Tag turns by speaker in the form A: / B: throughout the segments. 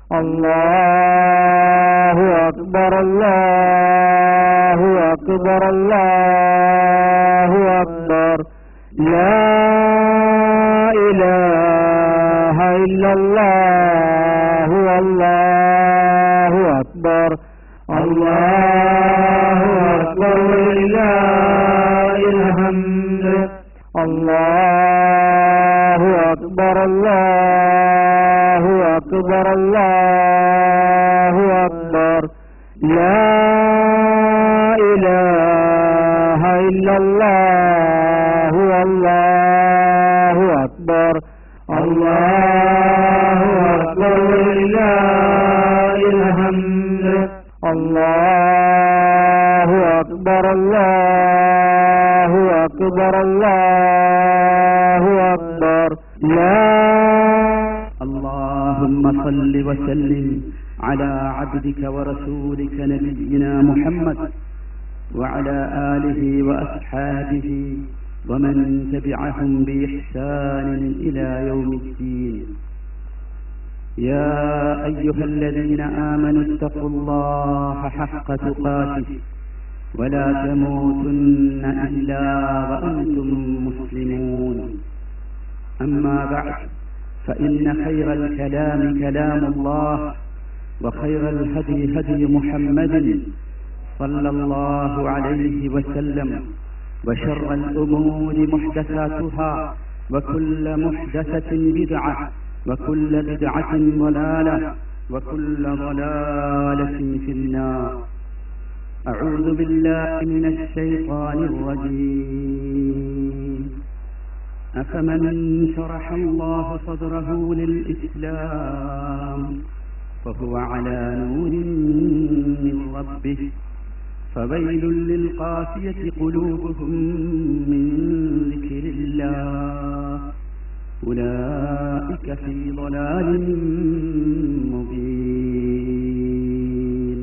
A: അല്ലാഹു അക്ബർ അല്ലാഹു അക്ബർ അല്ലാഹു അക്ബർ ലാ ഇലാഹ ഇല്ലല്ലാഹു അല്ലാഹു അക്ബർ അല്ലാഹു അക്ബർ വലില്ലാഹിൽ ഹംദ് അല്ലാഹു അക്ബർ അല്ലാഹു അക്ബർ അല്ലാഹു അക്ബർ ലാ ഇലാഹ ഇല്ലല്ലാഹു അല്ലാഹു അക്ബർ അല്ലാഹു അക്ബർ വലില്ലാഹിൽ ഹംദ് അല്ലാഹു അക്ബർ അല്ലാഹു അക്ബർ അല്ലാഹു അക്ബർ ലാ
B: اللهم صل وسلم على عبدك ورسولك نبينا محمد وعلى آله وأصحابه ومن تبعهم بإحسان إلى يوم الدين. يا أيها الذين آمنوا اتقوا الله حق تقاته ولا تموتن إلا وأنتم مسلمون. أما بعد، فإن خير الكلام كلام الله، وخير الهدي هدي محمد صلى الله عليه وسلم، وشر الأمور محدثاتها، وكل محدثة بدعة، وكل بدعة ضلالة، وكل ضلالة في النار. أعوذ بالله من الشيطان الرجيم. أفمن شرح الله صدره للإسلام فهو على نور من ربه فويل للقاسية قلوبهم من ذكر الله أولئك في ضلال مبين.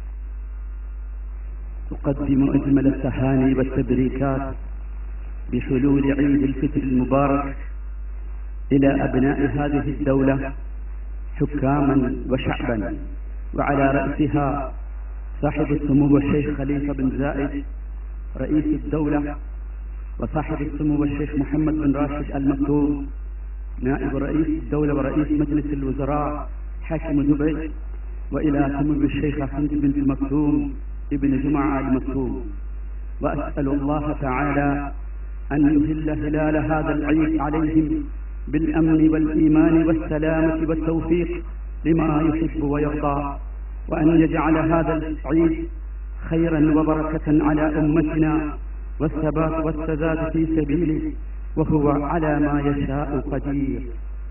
B: أقدم أجمل التهاني والتبريكات بحلول عيد الفطر المبارك إلى أبناء هذه الدولة حكاما وشعبا، وعلى رأسها صاحب السمو الشيخ خليفة بن زايد رئيس الدولة، وصاحب السمو الشيخ محمد بن راشد المكتوم نائب رئيس الدولة ورئيس مجلس الوزراء حاكم دبي، وإلى سمو الشيخ حمد بن مكتوم ابن جمعة المكتوم. وأسأل الله تعالى أن يهل هلال هذا العيد عليهم بالأمن والإيمان والسلامة والتوفيق لما يحب ويرضى، وأن يجعل هذا العيد خيرا وبركة على أمتنا والثبات والسداد في سبيله، وهو على ما يشاء قدير.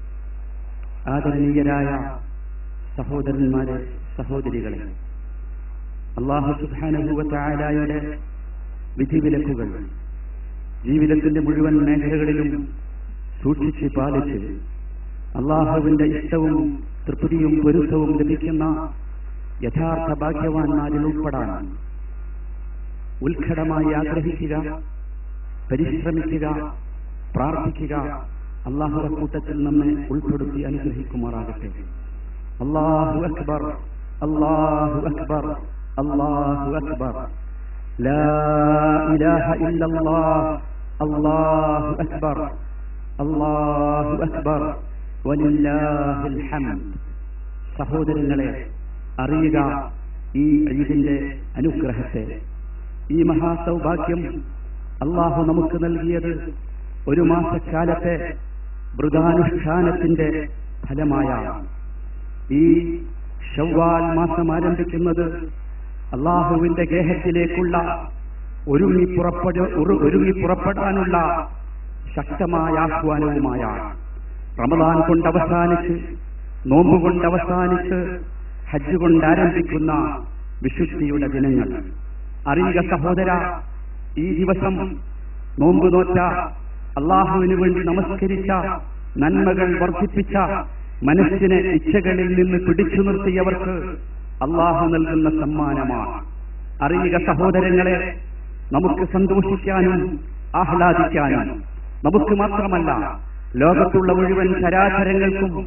B: ആദരണീയരായ സഹോദരന്മാരെ, സഹോദരികളെ, അല്ലാഹു സുബ്ഹാനഹു വ തആലയുടെ വിധിവിലക്കുകൾ ജീവിതത്തിന്റെ മുഴുവൻ മേഖലകളിലും സൂക്ഷിച്ച് പാലിച്ച് അല്ലാഹുവിന്റെ ഇഷ്ടവും തൃപ്തിയും പൊരുത്തവും ലഭിക്കുന്ന യഥാർത്ഥ ഭാഗ്യവാന്മാരിൽ ഉൾപ്പെടാൻ ഉത്കടമായി ആഗ്രഹിക്കുക, പരിശ്രമിക്കുക, പ്രാർത്ഥിക്കുക. അല്ലാഹുവിന്റെ കൂട്ടത്തിൽ നമ്മെ ഉൾപ്പെടുത്തി അനുഗ്രഹിക്കുമാറാകട്ടെ. അല്ലാഹു അക്ബർ, അല്ലാഹു അക്ബർ, അല്ലാഹു അക്ബർ. ലാ ഇലാഹ ഇല്ലല്ലാഹ്, അല്ലാഹു അക്ബർ, അല്ലാഹു അക്ബർ, വലില്ലാഹിൽ ഹംദ്. സഹോദരങ്ങളെ, അറിയുക ഈ ഈദിന്റെ അനുഗ്രഹത്തെ. ഈ മഹാസൗഭാഗ്യം അല്ലാഹു നമുക്ക് നൽകിയത് ഒരു മാസക്കാലത്തെ വ്രതാനുഷ്ഠാനത്തിന്റെ ഫലമായാണ്. ഈ ശവ്വാൽ മാസം ആരംഭിക്കുന്നത് അല്ലാഹുവിന്റെ ഗേഹത്തിലേക്കുള്ള ഒരുങ്ങി പുറപ്പെടാനുള്ള ശക്തമായ ആഹ്വാനവുമായാണ്. റമദാൻ കൊണ്ട് അവസാനിച്ച്, നോമ്പ് കൊണ്ട് അവസാനിച്ച്, ഹജ്ജ് കൊണ്ട് ആരംഭിക്കുന്ന വിശുദ്ധിയുടെ ദിനങ്ങൾ. അറിയുക സഹോദര, ഈ ദിവസം നോമ്പ് നോറ്റ, അള്ളാഹുവിന് വേണ്ടി നമസ്കരിച്ച, നന്മകൾ വർദ്ധിപ്പിച്ച, മനസ്സിനെ ഇച്ഛകളിൽ നിന്ന് പിടിച്ചു നിർത്തിയവർക്ക് അള്ളാഹു നൽകുന്ന സമ്മാനമാണ്. അറിയുക സഹോദരങ്ങളെ, നമുക്ക് സന്തോഷിക്കാനും ആഹ്ലാദിക്കാനും, നമുക്ക് മാത്രമല്ല ലോകത്തുള്ള മുഴുവൻ ചരാചരങ്ങൾക്കും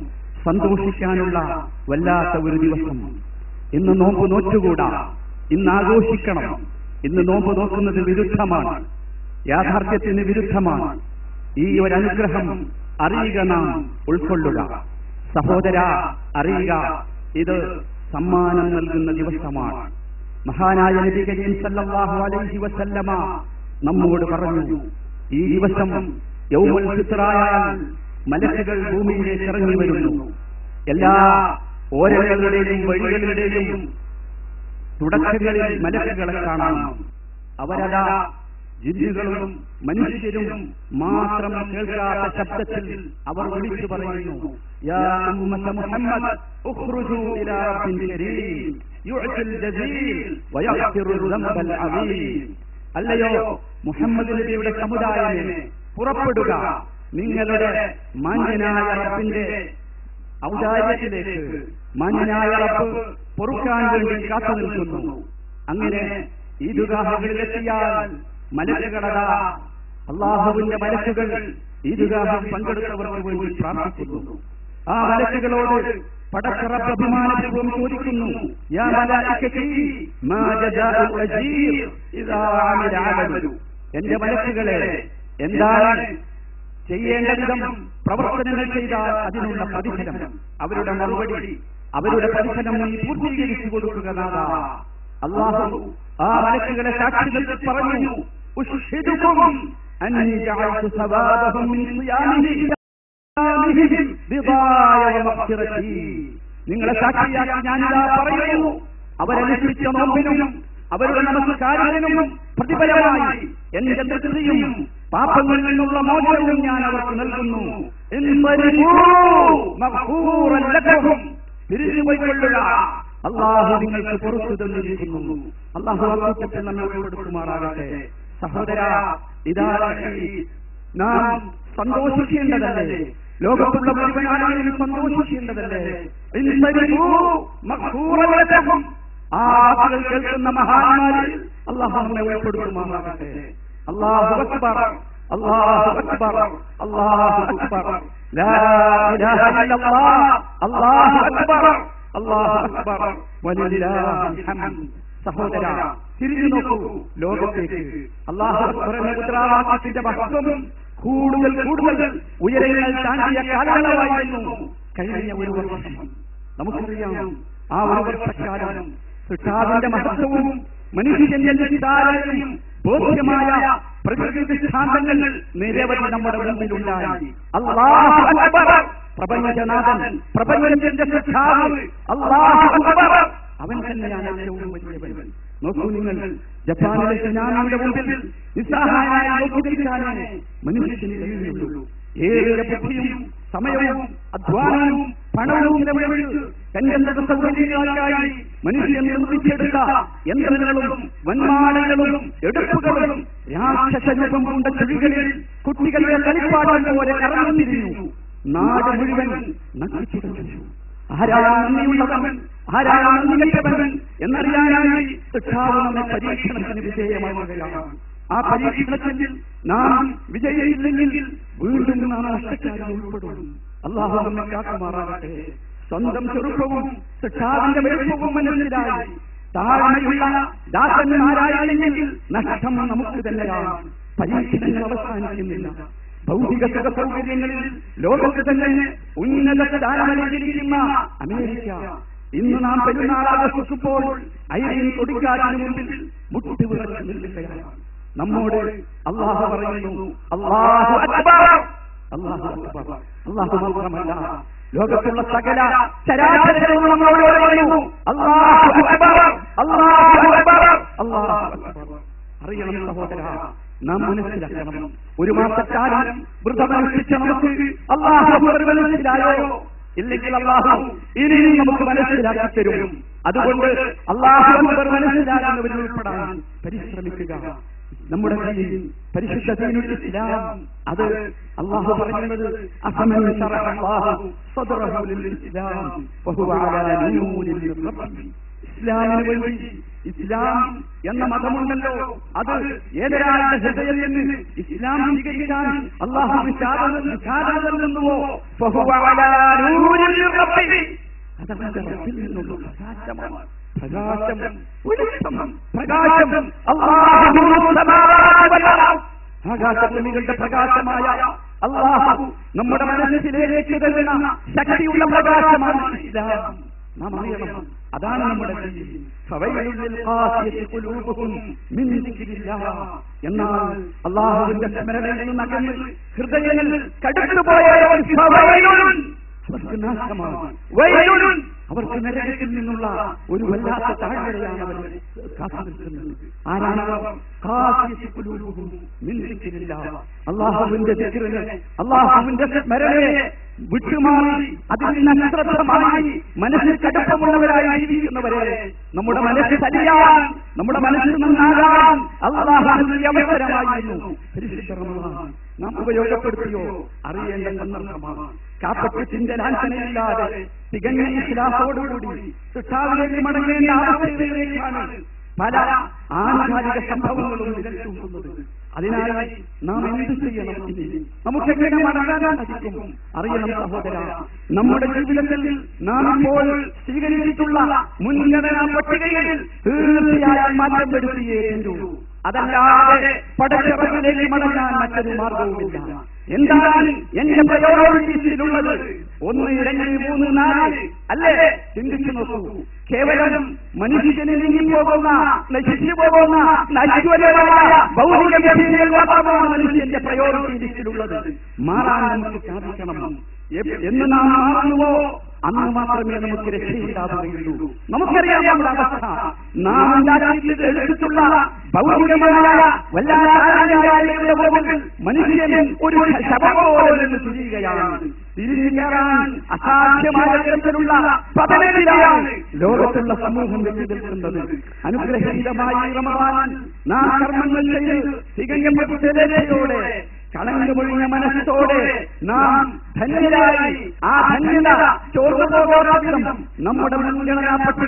B: സന്തോഷിക്കാനുള്ള വല്ലാത്ത ഒരു ദിവസം. ഇന്ന് നോമ്പ് നോറ്റുകൂടാ, ഇന്ന് ആഘോഷിക്കണം. ഇന്ന് നോമ്പ് നോക്കുന്നത് വിരുദ്ധമാണ്, യാഥാർത്ഥ്യത്തിന് വിരുദ്ധമാണ്. ഈ ഒരു അനുഗ്രഹം അറിയുക, നാം ഉൾക്കൊള്ളുക. സഹോദര, അറിയുക, ഇത് സമ്മാനം നൽകുന്ന ദിവസമാണ്. മഹാനായ നബി കരീം സല്ലല്ലാഹു അലൈഹി വസല്ലമ നമ്മോട് പറഞ്ഞു, ഈ ദിവസം യൗമുൽ ഫിത്റായാൽ മലക്കുകൾ ഭൂമിയിലേക്ക് ഇറങ്ങി വരുന്നു. എല്ലാ ഓരങ്ങളുടെയും വഴികളുടെയും തുടക്കങ്ങളിൽ മലക്കുകളെ കാണാം. അവരതാ ജിന്നുകളും മനുഷ്യരും മാത്രം കേൾക്കാത്ത ശബ്ദത്തിൽ അവർ വിളിച്ചു പറയുന്നു, യാ ഉമ്മത മുഹമ്മദ് ഉഖ്റുജൂ ഇലാ റബ്ബിൻ കരീം യുഅ്തിൽ ജസീൽ വയഗ്ഫിറു ദംബൽ അദീം. അല്ലയോ മുഹമ്മദ് നബിയുടെ സമുദായമേ, പുറപ്പെടുക, നിങ്ങളുടെ മാന്യനായ റബ്ബിന്റെ ഔദാര്യത്തിലേക്ക്. മാന്യനായ റബ്ബ് പൊറുക്കാൻ വേണ്ടി കാത്തു നിൽക്കുന്നു. അങ്ങനെ ഈദ്ഗാഹുകളിലെത്തിയാൽ മലക്കുകളതാ, അള്ളാഹുവിന്റെ മലക്കുകൾ ഈദ്ഗാഹിൽ പങ്കെടുത്തവർക്ക് വേണ്ടി പ്രാർത്ഥിക്കുന്നു. ആ മലക്കുകളോട് പടച്ച റബ്ബ് അഭിമാനപൂർവ്വം ചോദിക്കുന്നു, യാ മലായികതി മാ ജസാഉൽ അജീർ ഇദാ അമില അമലു. എന്റെ മലക്കുകളെ, എന്താണ് ചെയ്യേണ്ട വിധം പ്രവർത്തനങ്ങൾ ചെയ്താൽ അതിനുള്ള പ്രതിഫലം? അവരുടെ മറുപടി, അവരുടെ പ്രതിഫലം നീ പൂർത്തീകരിച്ചു കൊടുക്കുക നാഥാ. അല്ലാഹു ആ മലക്കുകളെ സാക്ഷി നിർത്തി പറഞ്ഞു, ഉശ്ഹിദുകും അന്നി ജഅൽതു സവാബഹും മിൻ സിയാമിഹിം ബിദായ വമഗ്ഫിറതി. നിങ്ങളെ സാക്ഷിയാക്കി ഞാനിതാ പറയുന്നു, അവരനുഷ്ഠിച്ച നോമ്പിനും അവരുടെ നമസ്കാരത്തിനും പ്രതിഫലമായി എന്റെ തൃപ്തിയും പാപങ്ങളിൽ നിന്നുള്ള മോചനവും ഞാൻ അവർക്ക് നൽകുന്നു. തിരിച്ചുപോയിക്കൊള്ളുക, അള്ളാഹു നിങ്ങൾക്ക് പുറത്തു തന്നിരിക്കുന്നു. അള്ളാഹു അള്ളാഹത്തിൽ നമ്മെ ഉൾപ്പെടുത്തുമാറാകട്ടെ. സഹോദര, ഇതാണ് നാം സന്തോഷിക്കേണ്ടതല്ലേ? ലോകത്തുള്ള മുഴുവൻ ആളുകളും സന്തോഷിക്കേണ്ടതല്ലേ? ആ വാക്കുകൾ കേൾക്കുന്ന മഹാന്മാരിൽ അള്ളാഹു നമ്മെ ഉൾപ്പെടുത്തുമാറാകട്ടെ. അല്ലാഹു അക്ബർ, അല്ലാഹു അക്ബർ, അല്ലാഹു അക്ബർ, ലാ ഇലാഹ ഇല്ലല്ലാഹ്, അല്ലാഹു അക്ബർ, അല്ലാഹു അക്ബർ, വലില്ലാഹിൽ ഹംദ്. സഹോദര, തിരിഞ്ഞു നോക്കൂ ലോകത്തേക്ക്. അല്ലാഹു അക്ബർ എന്ന മുദ്രാവാക്യത്തിന്റെ മഹത്വം കൂടുതൽ കൂടുതൽ ഉയരങ്ങൾ താണ്ടിയ കാലങ്ങളായിരുന്നു കഴിഞ്ഞ ഒരു വർഷം. നമുക്കറിയാം, ആ ഒരു വർഷക്കാലം സൃഷ്ടാവിന്റെ മഹത്വവും മനുഷ്യന്റെ നിസ്സാരതയും ബോധ്യമായ പ്രകൃതി ദൃഷ്ടാന്തങ്ങൾ നിരവധി നമ്മുടെ മുമ്പിലുണ്ടായി. അല്ലാഹു അക്ബർ, പ്രപഞ്ചനാഥൻ, പ്രപഞ്ചത്തിന്റെ സൃഷ്ടാവ് അല്ലാഹു അക്ബർ, അവൻ തന്നെയാണ് ഏറ്റവും വലിയവൻ. നോക്കൂ നിങ്ങൾ, ജപ്പാനിലെ സുനാമിയുടെ മുമ്പിൽ നിസ്സഹായനായി നോക്കി നിൽക്കാനേ മനുഷ്യന് കഴിയുള്ളൂ. ഏറെ ബുദ്ധിയും സമയവും അധ്വാനവും പണവും ചെലവഴിച്ച് തന്റെ സൗകര്യങ്ങൾക്കായി മനുഷ്യൻ നിർമ്മിച്ചെടുത്ത യന്ത്രങ്ങളും വന്മാടങ്ങളും എടുപ്പുകളും രാക്ഷസരൂപം കൊണ്ട ചുഴികളിൽ കുട്ടികളുടെ കളിപ്പാടം പോലെ കറങ്ങിത്തിരിഞ്ഞു. നാട് മുഴുവൻ നശിച്ചു. ആരാണ് നന്ദിയുള്ളവൻ, ആരാണ് നന്ദികെട്ടവൻ എന്നറിയാനായി സൃഷ്ടാവ് നമ്മെ പരീക്ഷണത്തിന് വിധേയമാവുകയാണ്. ആ പരീക്ഷണത്തിൽ നാം വിജയിച്ചില്ലെങ്കിൽ വീണ്ടും നാം നഷ്ടക്കാരിൽ ഉൾപ്പെടും. അല്ലാഹു നമ്മെ കാക്കുമാറാകട്ടെ. സ്വന്തം ചെറുപ്പവും സൃഷ്ടാവിന്റെ വലുപ്പവും മനസ്സിലായി താഴ്മയുള്ള ദാസന്മാരായില്ലെങ്കിൽ നഷ്ടം നമുക്ക് തന്നെയാണ്. പരീക്ഷണങ്ങൾ അവസാനിക്കുന്നില്ല. ഭൗതിക സുഖ സൗകര്യങ്ങളിൽ ലോകത്ത് തന്നെ ഉന്നത സ്ഥാനമലയിരിക്കുന്ന അമേരിക്ക ഇന്ന് നാം പെരുന്നാൾ ആഘോഷിക്കുമ്പോൾ ഐറിൻ കൊടിക്കാറ്റിന് മുമ്പിൽ മുട്ടുവിറച്ച് നിൽക്കുകയാണ്. നമ്മോട് അല്ലാഹു പറയുന്നു, അല്ലാഹു അക്ബർ, അല്ലാഹു അക്ബർ. അല്ലാഹു മാത്രമല്ല, ലോകത്തുള്ള സകല ചരാചരങ്ങളും നമ്മളോട് പറയുന്നു, അല്ലാഹു അക്ബർ, അല്ലാഹു അക്ബർ, അല്ലാഹു അക്ബർ. അറിയണം സഹോദര, നാം മനസ്സിലാക്കണം. ഒരു മാസക്കാലം വൃതമനുഷ്ഠിച്ച നമുക്ക് അല്ലാഹു അക്ബർ മനസ്സിലായോ? ഇല്ലെങ്കിൽ അല്ലാഹു ഇനിയും നമുക്ക് മനസ്സിലാക്കി തരും. അതുകൊണ്ട് അല്ലാഹു അക്ബർ മനസ്സിലാക്കുന്നവരിൽ ഉൾപ്പെടാൻ പരിശ്രമിക്കുക. നമ്മുടെ കയ്യിൽ പരിശുദ്ധ ദീനുൽ ഇസ്ലാം, അത് അല്ലാഹു പറയുന്നത് അഫമൻ ശറഹ അല്ലാഹു സദ്റഹു ലിൽ ഇസ്ലാം വഹുവ അലാ നൂരിൻ മിൻ റബ്ബിഹി ഇസ്ലാമിന് വേണ്ടി ഇസ്ലാം എന്ന മതമുണ്ടല്ലോ, അത് ഏതൊരാളുടെ ഹൃദയത്തിന് ഇസ്ലാം സ്വീകരിക്കാൻ അള്ളാഹു വിശാലത നൽകുന്നുവോ അതവന്റെ റബ്ബിൽ നിന്നുള്ള പ്രകാശമാണ്. പ്രകാശം ആകാശഭൂമികളുടെ പ്രകാശമായ അള്ളാഹു നമ്മുടെ മനസ്സിലേക്ക് തരുന്ന ശക്തിയുള്ള പ്രകാശമാണ് ഇസ്ലാം. നാം അറിയണം, അതാണ് നമ്മുടെ എന്നാൽ അള്ളാഹുവിന്റെ സ്മരണയിൽ നിന്നകന്ന് ഹൃദയങ്ങൾ കടുത്തുപോയ അവർക്ക് നാശമാണ്, അവർക്ക് നരകത്തിൽ നിന്നുള്ള ഒരു വല്ലാത്ത താഴ്വരയാണ് അവർ കാത്തു നിൽക്കുന്നത്. ആരാണവർ? അള്ളാഹുവിന്റെ ദിക്റിനെ, അള്ളാഹുവിന്റെ സ്മരണയെ വിട്ടുമാറി അതിൽ അശ്രദ്ധമായി മനസ്സിൽ കടുപ്പമുള്ളവരായി ജീവിക്കുന്നവരെ നമ്മുടെ മനസ്സ് തലിയാൻ, നമ്മുടെ മനസ്സിൽ നന്നാകാൻ അള്ളാഹുവിന്റെ അവസരമായിരുന്നു നാം ഉപയോഗപ്പെടുത്തിയോ അറിയേണ്ട സന്ദർഭമാണ്. കാപ്പറ്റത്തിന്റെ ലാഞ്ചനയില്ലാതെ തികഞ്ഞ ഇഖ്ലാസോടുകൂടി സൃഷ്ടാവിലേക്ക് മടങ്ങേണ്ട അവസ്ഥയിലേക്കാണ് പല ആനുകാലിക സംഭവങ്ങളും നിലനിൽക്കുന്നത്. അതിനായി നാം എന്ത് ചെയ്യണം? നമുക്കെങ്ങനെ മടങ്ങാൻ സാധിക്കും? അറിയണം സഹോദര, നമ്മുടെ ജീവിതത്തിൽ നാം ഇപ്പോൾ സ്വീകരിച്ചിട്ടുള്ള മുൻഗണനാ പട്ടികയിൽ തീർച്ചയായും മാറ്റം വരുത്തിയേ തീരൂ. അതല്ലാതെ പടച്ചവനിലേക്ക് മടങ്ങാൻ മറ്റൊരു മാർഗവുമില്ല. എന്താണ് എന്റെ പ്രയോറിറ്റീസിലുള്ളത്? 1, 2, 3, 4 അല്ലേ? ചിന്തിച്ചു നോക്കൂ. കേവലം മനുഷ്യന് നീങ്ങിപ്പോകുന്ന, നശിച്ചു പോകുന്ന നശ്വരമായ ഭൗതിക വ്യക്തികൾ മാത്രമാണ് മനുഷ്യന്റെ പ്രയോറിറ്റി ലിസ്റ്റിലുള്ളത്. മാറാൻ നമുക്ക് സാധിക്കണം. എന്ന് നാം മാറുന്നുവോ അന്ന് മാത്രമേ നമുക്ക് രക്ഷയുണ്ടാവുകയുള്ളൂ. നമുക്കറിയാം നമ്മുടെ അവസ്ഥ. നാം എടുത്തിട്ടുള്ള ഭൗതികമായ വല്ലാതെ മനുഷ്യൻ ഒരു ശവം പോലെ നിന്ന് തിരിയുകയാണ്. തിരിഞ്ഞേറാൻ അസാധ്യമായ തരത്തിലുള്ള പതനത്തിലാണ് ലോകത്തുള്ള സമൂഹം വെച്ചു നിൽക്കുന്നത്. അനുഗ്രഹീതമായി റമദാൻ നാം കർമ്മങ്ങൾ ചെയ്ത് തികഞ്ഞ പ്രതിഫലത്തോടെ കളങ്കമൊഴിഞ്ഞ മനസ്സോടെ നാം ധന്യരായി ആ ധന്യത ചോർന്നു പോകാതെ നമ്മുടെ മുൻഗണനാ പട്ടിക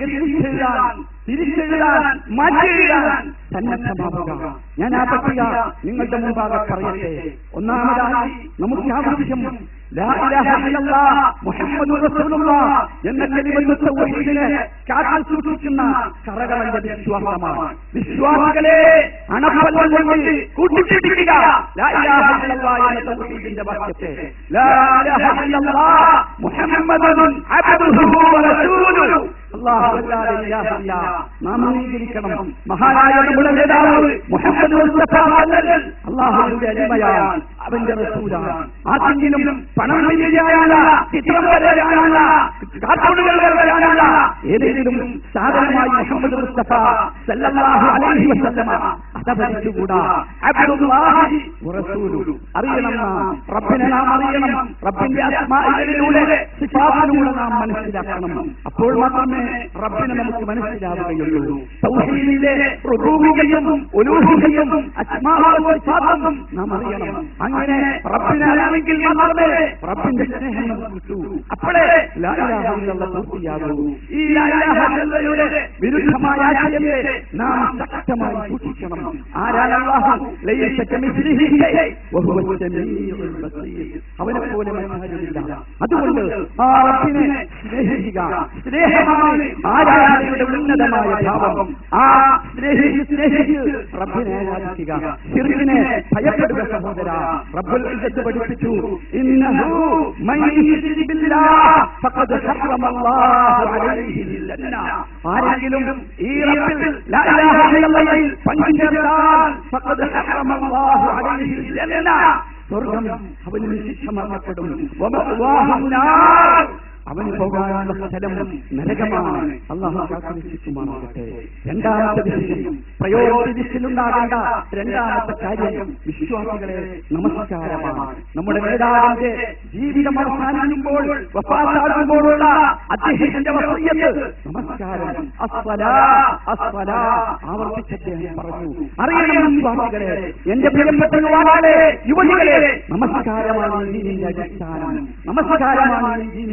B: തിരിച്ചെഴുതാൻ മാറ്റിയെഴുതാൻ സന്നദ്ധമാവുക. ഞാൻ ആ പട്ടിക നിങ്ങളുടെ മുമ്പാകെ പറയട്ടെ. ഒന്നാമതായി നമുക്ക് ആവശ്യം ലാ ഇലാഹ ഇല്ലല്ലാഹ് മുഹമ്മദുർ റസൂലുള്ളാഹ് എന്ന കലിമത്ത് തൗഹീദിനെ കാത്തു സൂക്ഷിക്കുന്ന കറകളന്റെ വിശ്വാസമാണ്. വിശ്വാസികളെ അണപ്പല്ലം കൊണ്ട് കൂട്ടിപ്പിടിക്കുക ലാ ഇലാഹ ഇല്ലല്ലാഹ് എന്ന തൗഹീദിന്റെ വാക്യത്തെ. ലാ ഇലാഹ ഇല്ലല്ലാഹ് മുഹമ്മദുൻ അബ്ദുഹു വ റസൂലുഹു. അല്ലാഹു അല്ലാതെ ഇലാഹില്ല. നാം അംഗീകരിക്കണം, മഹാനായ നമ്മുടെ നേതാവ് മുഹമ്മദ് മുസ്തഫ അല്ലാഹുവിന്റെ അടിമയാണ്, അവന്റെ റസൂലാണ്. ആർക്കെങ്കിലും പണം ചെയ്യാനല്ല, ചിത്രം വരാനല്ല, കാർട്ടൂണുകൾ വരാനല്ല, ഏതെങ്കിലും സാധനമായി മുഹമ്മദ് മുസ്തഫ സല്ലല്ലാഹു അലൈഹി വസല്ലമ അതപരിച്ചുകൂടാ. അബ്ദുല്ലാഹി വറസൂലുഹു. അറിയണം, റബ്ബിനെ നാം അറിയണം. റബ്ബിന്റെ അസ്മാഇലൂടെ സിഫാത്തിലൂടെ നാം മനസ്സിലാക്കണം. അപ്പോൾ മാത്രമേ റബ്ബിനെ നമുക്ക് മനസ്സിലാവുകയുള്ളൂ. തൗഹീദിലെ റുബൂബിയ്യത്തും ഉലൂഹിയ്യത്തും അസ്മാഉ വസിഫാത്തും നാം അറിയണം. അങ്ങനെ റബ്ബിനെ അറിയാമെങ്കിൽ മാത്രമേ റബ്ബിന്റെ സ്നേഹം നമുക്ക് കിട്ടൂ. അപ്പോഴേ ലാ ഇലാഹ ഇല്ലല്ലാഹ് പൂർത്തിയാകൂ. ഈ ലാ ഇലാഹ ഇല്ലല്ലാഹയുടെ വിരുദ്ധമായ ആശയത്തെ നാം ശക്തമായി സൂക്ഷിക്കണം. ആരാണ് അല്ലാഹു? ലൈസ കമിസ്ലിഹി ശൈഅൻ വഹുവ സമീഉൽ ബസീർ. അവനെ പോലെ മറ്റാരുമില്ല. അതുകൊണ്ട് ആ റബ്ബിനെ സ്നേഹിക്കുക. സ്നേഹമാണ് ആരാധനയുടെ ഉന്നതമായ ഭാവം. ആ സ്നേഹിച്ച് റബ്ബിനെ ആരാധിക്കുക. ശിർക്കിനെ ഭയപ്പെടുക സഹോദര. റബ്ബുൽ ഇസ്സത്ത് പഠിപ്പിച്ചു, ഇന്നഹു മൻ യുശ്രിക് ബില്ലാഹ് ഫഖദ് ഹറമല്ലാഹു അലൈഹിൽ ജന്ന. ആരെങ്കിലും ഈ റബ്ബിൽ ലാ ഇലാഹ ഇല്ലല്ലാഹ് പങ്കുചേർത്താൽ ഫഖദ് ഹറമല്ലാഹു അലൈഹിൽ ജന്ന. സ്വർഗ്ഗം അവന് നിഷിദ്ധമാക്കപ്പെടും. വമഅവാഹു നാർ. അവന് പോകാനുള്ള സ്ഥലം നരകമാണ്. അല്ലാഹു കാത്തുരക്ഷിക്കുമാറാകട്ടെ. രണ്ടാമത്തെ വിഷയം, പ്രയോറിറ്റി ലിസ്റ്റിലുണ്ടാകേണ്ട രണ്ടാമത്തെ കാര്യം വിശ്വാസികളെ നമസ്കാരമാണ്. നമ്മുടെ നേതാവിന്റെ ജീവിതം അവസാനിക്കുമ്പോൾ, വഫാത്താകുമ്പോഴുള്ള അദ്ദേഹത്തിന്റെ വസിയ്യത്ത് നമസ്കാരം. അസ്സലാ അസ്സലാ ആവർത്തിച്ച് അദ്ദേഹം പറഞ്ഞു. അറിയണം വിശ്വാസികളെ, എന്റെ പ്രിയപ്പെട്ട യുവാക്കളെ, യുവതികളെ, നമസ്കാരമാണ് ദീനിന്റെ അടിസ്ഥാനം. നമസ്കാരമാണ് ദീനിന്റെ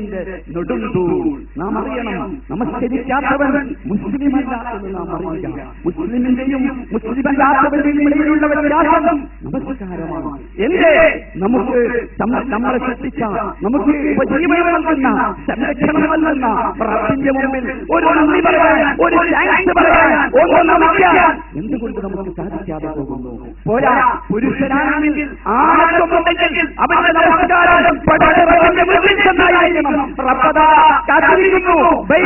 B: നെടുന്തൂൺ. നാം അറിയണം, നമസ്കരിക്കാത്തവൻ മുസ്ലിമല്ല എന്ന് നാം അറിയുക. മുസ്ലിമിന്റെയും മുസ്ലിമല്ലാത്തവന്റെയും ഇടയിലുള്ള വ്യത്യാസം നമസ്കാരമാണ്. എന്റെ നമുക്ക് നമ്മളെ സൃഷ്ടിച്ച, നമുക്ക് ഉപജീവനം നൽകുന്ന, സംരക്ഷണം നൽകുന്ന റബ്ബിന്റെ മുമ്പിൽ ഒരു നന്ദി പറയാൻ, ഒരു താങ്ക്സ് പറയാൻ, ഒന്ന് നമിക്കാൻ എന്തുകൊണ്ട് നമുക്ക് സാധിക്കാതെ പോകുന്നു? പോരാ, പുരുഷനാണെങ്കിൽ ആണത്വമുണ്ടെങ്കിൽ അവന്റെ നമസ്കാരം പടച്ചവന്റെ മുമ്പിൽ ചെന്നായിരിക്കണം. റബ്ബദാ കാത്തിരിക്കുന്നു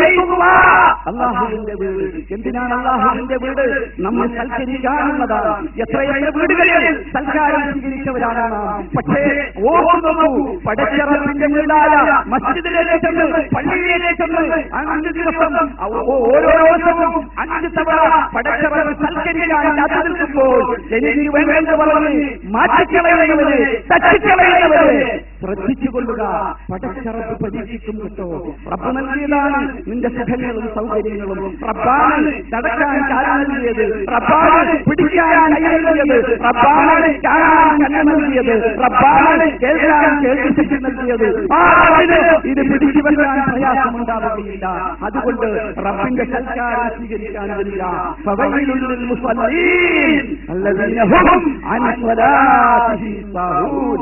B: അല്ലാഹുവിന്റെ വീട്. എന്തിനാണ് അല്ലാഹുവിന്റെ വീട്? നമ്മൾ സൽക്കരിക്കാനുള്ളതാണ്. എത്രയെത്ര വീടുകളിൽ സൽക്കാരം സ്വീകരിച്ചവരാണ് നാം. പക്ഷേ ഓർത്തു നോക്കൂ, പടച്ച റബ്ബിന്റെ വീടായ മസ്ജിദിലേക്ക് ചെന്ന്, പള്ളിയിലേക്ക് ചെന്ന് 5 ദിവസം ഓരോ ദിവസവും 5 തവണ പടച്ച റബ്ബ് സൽക്കരിക്കാൻ കാത്തു നിൽക്കുമ്പോൾ എനിക്ക് വേണ്ടെന്ന് പറഞ്ഞ് മാറ്റിക്കളയുന്നവര്, തട്ടിക്കളയുന്നവര് ശ്രദ്ധിച്ചുകൊള്ളുക. പടച്ച റബ്ബ് പരീക്ഷിക്കും കേട്ടോ. റബ്ബ് നൽകിയതാണ് നിന്റെ സുഖങ്ങളും സൗകര്യങ്ങളും. റബ്ബാണ് നടക്കാൻ കാലം നൽകിയത്, റബ്ബാണ് പിടിക്കാൻ കൈ നൽകിയത്, റബ്ബാണ് കാണാൻ കണ്ണ് നൽകിയത്, റബ്ബാണ് കേൾക്കാൻ കേൾവിശക്തി നൽകിയത്. ആ റബ്ബിന് ഇത് പിടിച്ചു വെക്കാൻ പ്രയാസമുണ്ടാവുകയില്ല. അതുകൊണ്ട് റബ്ബിന്റെ സൽക്കാരം സ്വീകരിക്കാൻ വരിക. ഫവൈലുൽ മുസല്ലീൻ അല്ലദീന ഹും അൻ സ്വലാത്തിഹി സാഹൂൻ.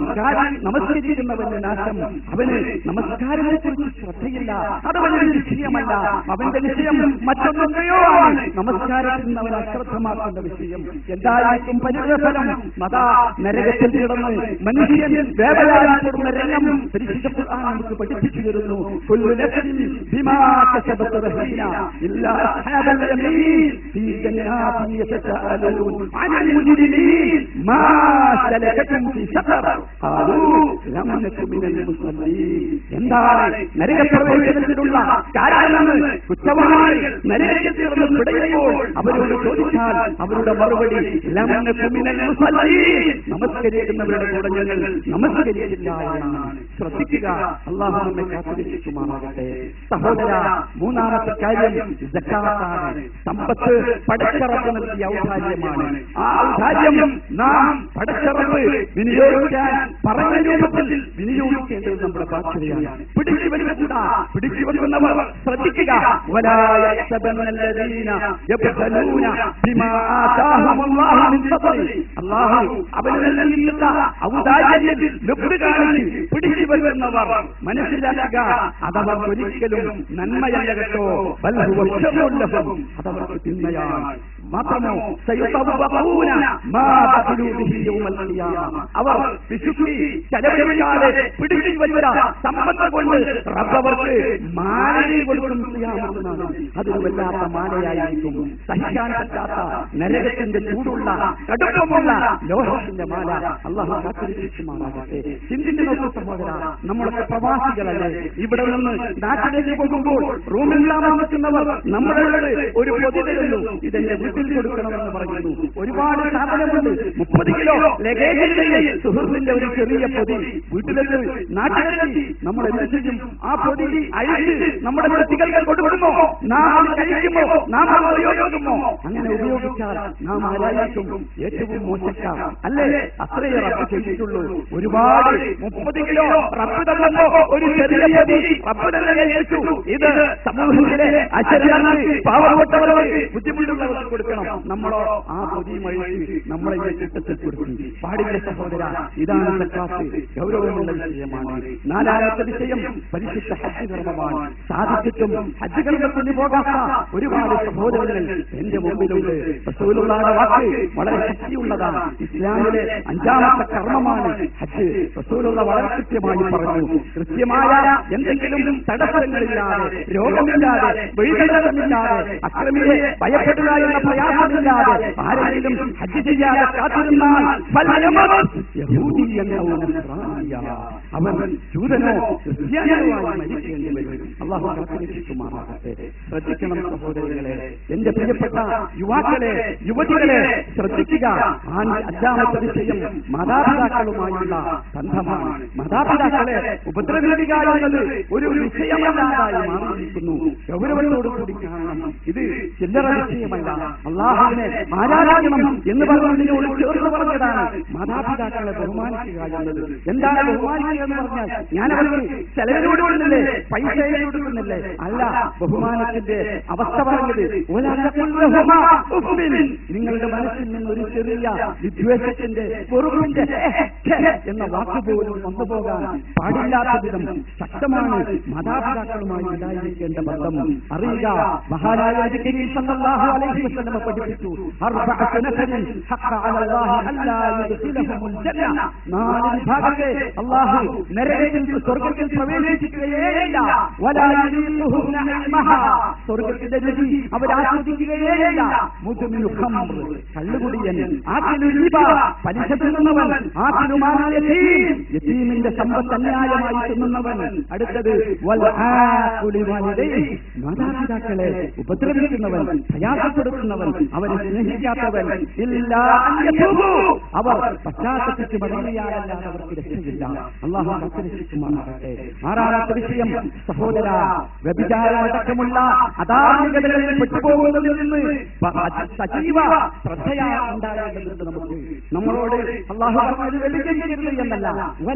B: നമസ്കരിക്കുന്നവന്റെ നാശം. അവന് നമസ്കാരത്തെ കുറിച്ച് ശ്രദ്ധയില്ല. അതവനൊരു വിഷയമല്ല. അവന്റെ വിഷയം മറ്റൊന്നെയോ ആണ്. നമസ്കാരത്തിൽ നിന്ന് അവൻ അശ്രദ്ധമാക്കുന്ന വിഷയം എന്തായിരിക്കും പരിണതഫലം? മതാ നരകത്തിൽ കിടന്ന് മനുഷ്യൻ വേവലാതിപ്പെടുന്ന രംഗം പരിശുദ്ധ ഖുർആൻ നമുക്ക് പഠിപ്പിച്ചു തരുന്നു. കുല്ലു നഫ്സിൻ ബിമാ കസബത് റഹീന ഇല്ലാ അസ്ഹാബൽ യമീൻ ഫീ ജന്നാതിൻ യതസഅലൂൻ അനിൽ മുജ്രിമീൻ മാ സലകതും ഫീ സഖർ ഖാലൂ ലം നകു മിനൽ മുസല്ലീൻ. എന്താണ് നരകപ്രവേശനത്തിനുള്ള കാരണമെന്ന് കുറ്റവാളികൾ നരകത്തിൽ നിന്ന് പിടയുമ്പോൾ അവരോട് ചോദിച്ചാൽ അവരുടെ മറുപടി ലം നകു മിനൽ മുസല്ലീൻ. നമസ്കരിക്കുന്നവരുടെ കൂടെ ഞങ്ങൾ നമസ്കരിച്ചില്ല എന്നാണ്. ശ്രദ്ധിക്കുക, അല്ലാഹു നമ്മെ കാത്തുരക്ഷിക്കുമാറാകട്ടെ. സഹോദര, മൂന്നാമത്തെ കാര്യം സക്കാത്താണ്. സമ്പത്ത് പടച്ച റബ്ബ് നൽകിയ ഔദാര്യമാണ്. ആ ഔദാര്യം നാം പടച്ച റബ്ബ് വിനിയോഗിക്കാൻ പറഞ്ഞ രൂപത്തിൽ വിനിയോഗിക്കേണ്ടത് നമ്മുടെ ബാധ്യതയാണ്. പിടിച്ചു വെച്ചുകൂടാ. പിടിച്ചു വെക്കുന്നവർ ശ്രദ്ധിക്കുക. വലാ യഹ്സബന്നല്ലദീന യബ്ഖലൂന ബിമാ ആതാഹുമുല്ലാഹു മിൻ ഫദ്ലി. അല്ലാഹു അവന് നൽകിയിട്ടുള്ള ഔദാര്യത്തിൽ ലുബ്ധ കാണിച്ച് പിടിച്ചു വെക്കുന്നവർ മനസ്സിലാക്കുക, അതവർ ഒരിക്കലും നന്മയല്ല കേട്ടോ. ബൽ ഹുവ ശർറുൻ ലഹും. അതവർക്ക് തിന്മയാണ്. മാത്രമോ സയതവഖൂന മാ ബഖലൂ ബിഹി യൗമൽ ഖിയാമ. അവർ വിശുദ്ധി ചെലവഴിക്കാതെ പിടിച്ചു വെച്ച സമ്പത്ത് കൊണ്ട് റബ്ബവർക്ക് മാലയിൽ കൊടുക്കും ചെയ്യാമെന്നാണ്. അതൊരു വല്ലാത്ത മാലയായിരിക്കും. സഹിക്കാൻ പറ്റാത്ത നരകത്തിന്റെ ചൂടുള്ള കടുപ്പമുള്ള ലോഹത്തിന്റെ മാല. അല്ലാഹു കാത്തിരിക്കുമാറാകട്ടെ. ചിന്തിച്ചു നോക്കൂ സഹോദര, നമ്മളൊക്കെ പ്രവാസികളല്ലേ? ഇവിടെ നിന്ന് നാട്ടിലേക്ക് പോകുമ്പോൾ റൂമിൽ താമസിക്കുന്നവർ നമ്മളോട് ഒരു പൊതി തരുന്നു. ഇതെന്റെ വീട്ടിൽ കൊടുക്കണമെന്ന് പറയുന്നു. ഒരുപാട് സാധനമുണ്ട്. 30 കിലോ ലഗേജിൽ സുഹൃത്തിന്റെ ഒരു ചെറിയ പൊതി വീട്ടിലെത്തി നാട്ടിലെത്തി നമ്മൾ എന്ത് ചെയ്യും? ആ പൊതി അഴിച്ച് നമ്മുടെ കുട്ടികൾക്ക് കൊടുക്കുമോ? നാം കഴിക്കുമോ? നാം ഉപയോഗിക്കുമോ? അങ്ങനെ ഉപയോഗിച്ചാൽ നാം ആരായിരിക്കും? ഏറ്റവും മോശക്കാർ അല്ലേ? അത്രയേ റബ്ബ് ചെയ്തിട്ടുള്ളൂ. ഒരുപാട് 30 കിലോ റബ്ബ് തന്നപ്പോ ഒരു ചെറിയ പൊതി റബ്ബ് തന്നെ ഏറ്റു. ഇത് സമൂഹത്തിലെ അശരണർക്ക്, പാവപ്പെട്ടവർക്ക്, ബുദ്ധിമുട്ടുള്ളവർക്ക് കൊടുക്കണം. നമ്മളോ ആ പൊതി മഴിച്ച് നമ്മളെ ചിട്ടത്തിൽ കൊടുക്കും. പാടില്ല സഹോദര. ഇതാണ് സക്കാത്ത്. ഗൗരവമുള്ള വിഷയമാണ്. നാലാമത്തെ വിഷയം പരിശുദ്ധ ഹജ്ജ് കർമ്മമാണ്. സാധിച്ചിട്ടും ഹജ്ജ് കർമ്മത്തിന് പോകാത്ത ഒരുപാട് സഹോദരങ്ങൾ എന്റെ മുമ്പിലുണ്ട്. റസൂലുള്ളാഹിയുടെ വാക്ക് വളരെ ശക്തിയുള്ളതാണ്. ഇസ്ലാമിലെ 5ാമത്തെ കർമ്മമാണ് ഹജ്ജ്. റസൂലുള്ള വളരെ കൃത്യമായി പറഞ്ഞു. കൃത്യമായ എന്തെങ്കിലും തടസ്സങ്ങളില്ലാതെ, രോഗമില്ലാതെ, വഴിതടസ്സമില്ലാതെ, അക്രമിയെ ഭയപ്പെടുക എന്ന പ്രയാസമില്ലാതെ ആരെങ്കിലും ഹജ്ജ് ചെയ്യാതെ കാത്തിരുന്നാൽ അവൻ ജൂതനോ ക്രിസ്ത്യാനിയോ ആയി മരിക്കേണ്ടി വരും. അല്ലാഹു കാത്തിരിക്കുമാറാകട്ടെ. ചെയ്യുമാറാകട്ടെ. ശ്രദ്ധിക്കണം സഹോദരങ്ങളെ, എന്റെ പ്രിയപ്പെട്ട യുവാക്കളെ, യുവതികളെ, ശ്രദ്ധിക്കുക. അഞ്ചാമത്തെ വിഷയം മാതാപിതാക്കളുമായുള്ള ബന്ധമാണ്. മാതാപിതാക്കളെ ഉപദ്രവിക്കുക എന്നത് ഒരു വിഷയമല്ലാതായി മാറിയിരിക്കുന്നു. ഗൗരവത്തോടു കൂടി കാണണം. ഇത് ചില്ലറ വിഷയമല്ല. അള്ളാഹുവിനെ ആരാധിക്കണം എന്ന് പറഞ്ഞതിനോട് ചേർന്ന് പറഞ്ഞതാണ് മാതാപിതാക്കളെ ബഹുമാനിക്കുക എന്നത്. എന്താണ് ബഹുമാനിക്കുക എന്ന് പറഞ്ഞാൽ ഞാൻ അവർക്ക് ചെലവിനോട് കൊടുക്കുന്നില്ലേ, പൈസ കൊടുക്കുന്നില്ലേ? അല്ല, ബഹുമാനത്തിന്റെ അവസ്ഥ പറഞ്ഞത് നിങ്ങളുടെ മനസ്സിൽ നിന്ന് ഒരു ചെറിയ വിദ്വേഷത്തിന്റെ വെറുപ്പിന്റെ എന്ന വാക്കുപോലും വന്നുപോകാൻ പാടില്ലാത്ത വിധം ശക്തമാണ് മാതാപിതാക്കളുമായി ഉണ്ടായിരിക്കേണ്ട ബന്ധം. അറിയുക, മഹാനായ സല്ലല്ലാഹു അലൈഹി വസല്ലം പഠിപ്പിച്ചു, നാല് വിഭാഗത്തെ അല്ലാഹു നരകത്തിൽ സ്വർഗ്ഗത്തിൽ പ്രവേശിപ്പിക്കുകയേയില്ല. സ്വർഗ്ഗത്തിന്റെ രുചി അവരാസ്വദിക്കുകയേയില്ല. മുദ്മിനു ഖംർ, കള്ളുകുടിയൻ, ആക്കിലു റിബ, പലിശ തിന്നുന്നവൻ, ആക്കിലു മാൽ യതീം, യതീമിന്റെ സമ്പത്ത് അന്യായമായി തിന്നുന്നവൻ. അടുത്തത് വൽ ആഖുലി വാലിദൈഹി, മാതാപിതാക്കളെ ഉപദ്രവിക്കുന്നവൻ, പ്രയാസപ്പെടുത്തുന്നവൻ, അവരെ സ്നേഹിക്കാത്തവൻ. ഇല്ലാ അൻ യതൂബു, അവർ പശ്ചാത്തലത്തിൽ മടങ്ങിയാലല്ലാതെ അവർക്ക് രക്ഷയില്ല. അല്ലാഹു കാത്തുരക്ഷിക്കുമാറാകട്ടെ. ആറാമത്തെ വിഷയം സഹോദര, വ്യഭിചാരമടക്കമുള്ള അധാർമികതകളിൽ പെട്ടുപോകുന്നതിൽ നിന്ന് സജീവ ശ്രദ്ധയാ ഉണ്ടാകേണ്ടതുണ്ട്. നമുക്ക് നമ്മളോട് അല്ലാഹു വ്യഭിചരിക്കരുത് എന്നല്ല,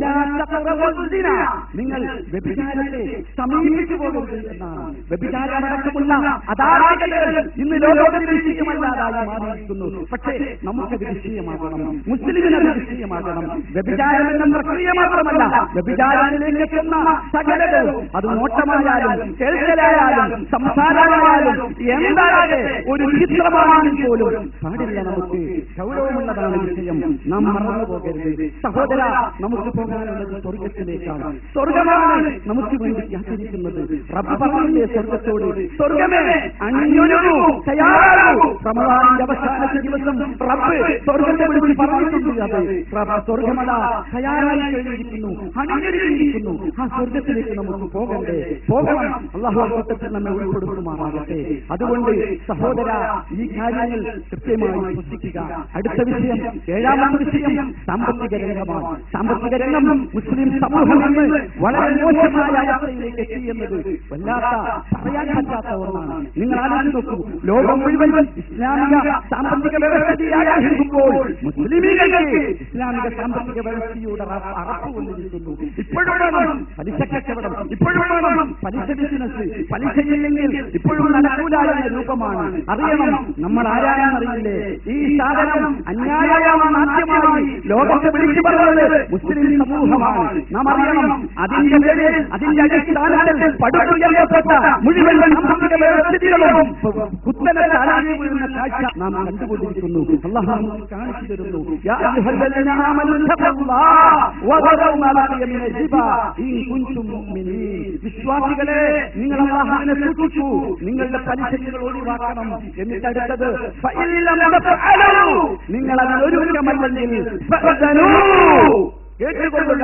B: നിങ്ങൾ വ്യഭിചാരത്തെ സമീപിച്ചു പോകരുത് എന്നാണ്. വ്യഭിചാരമടക്കമുള്ള അധാർമികതകൾ ഇന്ന് ലോകത്തിന് വിഷയമല്ലാതായി മാറിയിരിക്കുന്നു. പക്ഷേ നമുക്കത് വിഷയമാകണം, മുസ്ലിമിനത് വിഷയമാകണം. വ്യഭിചാരം എന്ന പ്രക്രിയ മാത്രമല്ല, വ്യഭിചാരത്തിലേക്ക് എത്തുന്ന സകലവും, അത് നോട്ടമായാലും കേൾക്കലായാലും സംസാരമായാലും എന്തായാലും ഒരു ചിത്രമാണെങ്കിൽ പോലും പാടില്ല. നമുക്ക് ഗൗരവമുള്ളതാണ് വിഷയം, നാം മറന്നു പോകരുത്. സഹോദര, നമുക്ക് പോകാനുള്ളത് സ്വർഗത്തിലേക്കാണ്. സ്വർഗമാണ് നമുക്ക് വേണ്ടി കാത്തിരിക്കുന്നത്. റബ്ബ് പറഞ്ഞില്ലേ സ്വർഗത്തോട്, സ്വർഗമേ അണിഞ്ഞൊരുങ്ങൂ, തയ്യാറാകൂ. റമളാനിന്റെ അവസാനത്തെ ദിവസം റബ്ബ് സ്വർഗത്തെ വിളിച്ച് പറഞ്ഞിട്ടുണ്ട്. അത് സ്വർഗമല തയ്യാറായി കഴിഞ്ഞിരിക്കുന്നു, അണിഞ്ഞൊരുങ്ങിയിരിക്കുന്നു. ആ സ്വർഗത്തിലേക്ക് നമുക്ക് പോകണ്ടേ? പോകണം. അല്ലാഹു അക്ബർ നമ്മെ ഉൾപ്പെടുത്തുമാറാകട്ടെ. അതുകൊണ്ട് സഹോദര, ഈ കാര്യങ്ങൾ കൃത്യമായി ശ്രദ്ധിക്കുക. അടുത്ത വിഷയം, ഏഴാമത്തെ വിഷയം സാമ്പത്തിക രംഗമാണ്. സാമ്പത്തിക രംഗം മുസ്ലിം സമൂഹം ഇന്ന് വളരെ മോശമായ അവസ്ഥയിലേക്ക് എത്തിയെന്നത് വല്ലാത്ത പറയാൻ പറ്റാത്ത ഒന്നാണ്. നിങ്ങൾ ആലോചിച്ച് നോക്കൂ, ലോകം മുഴുവൻ ഇസ്ലാമിക സാമ്പത്തിക വ്യവസ്ഥയായിരിക്കുമ്പോൾ മുസ്ലിമീങ്ങൾക്ക് ഇസ്ലാമിക സാമ്പത്തിക വ്യവസ്ഥയുടെ അറപ്പ് കൊണ്ടിരിക്കുന്നു. ഇപ്പോഴും വേണം പലിശ കച്ചവടം, ഇപ്പോഴും വേണം പലിശ ബിസിനസ്, പലിശയില്ലെങ്കിൽ ഇപ്പോഴും നടക്കൂല എന്ന രൂപമാണ്. അറിയണം, നമ്മൾ ആരാണെന്നറിയില്ലേ? ഈ സാധനം അന്യായമാണെന്ന് ആദ്യമായി ലോകത്തെ വിളിച്ചു പറഞ്ഞത് മുസ്ലിം സമൂഹമാണ്. നാം അറിയണം, അതിന്റെ പേരിൽ, അതിന്റെ അടിസ്ഥാനത്തിൽ പടുത്തുയർത്തപ്പെട്ട മുഴുവൻ സാമ്പത്തിക വ്യവസ്ഥിതികളും കുത്തനെ താഴെ വീഴുന്ന കാഴ്ച നാം കണ്ടുകൊണ്ടിരിക്കുന്നു. അല്ലാഹു നമുക്ക് കാണിച്ചു തരുന്നു. യാ അയ്യുഹല്ലദീന ആമനൂ തഖുല്ലാഹ വദറൂ മാ ബഖിയ മിന റിബാ ഇൻ കുൻതും മുഅ്മിനീൻ. വിശ്വാസികളെ, നിങ്ങൾ അല്ലാഹുവിനെ സൂക്ഷിക്കൂ, നിങ്ങളുടെ പലിശകൾ ഒഴിവാക്കണം. എന്നിട്ട് അടുത്തത് ഫഇൻ ലം തഫഅലൂ, നിങ്ങൾ അതിന് ഒരുക്കമല്ലെങ്കിൽ ഫഅദനൂ, കേട്ടുകൊള്ളുക,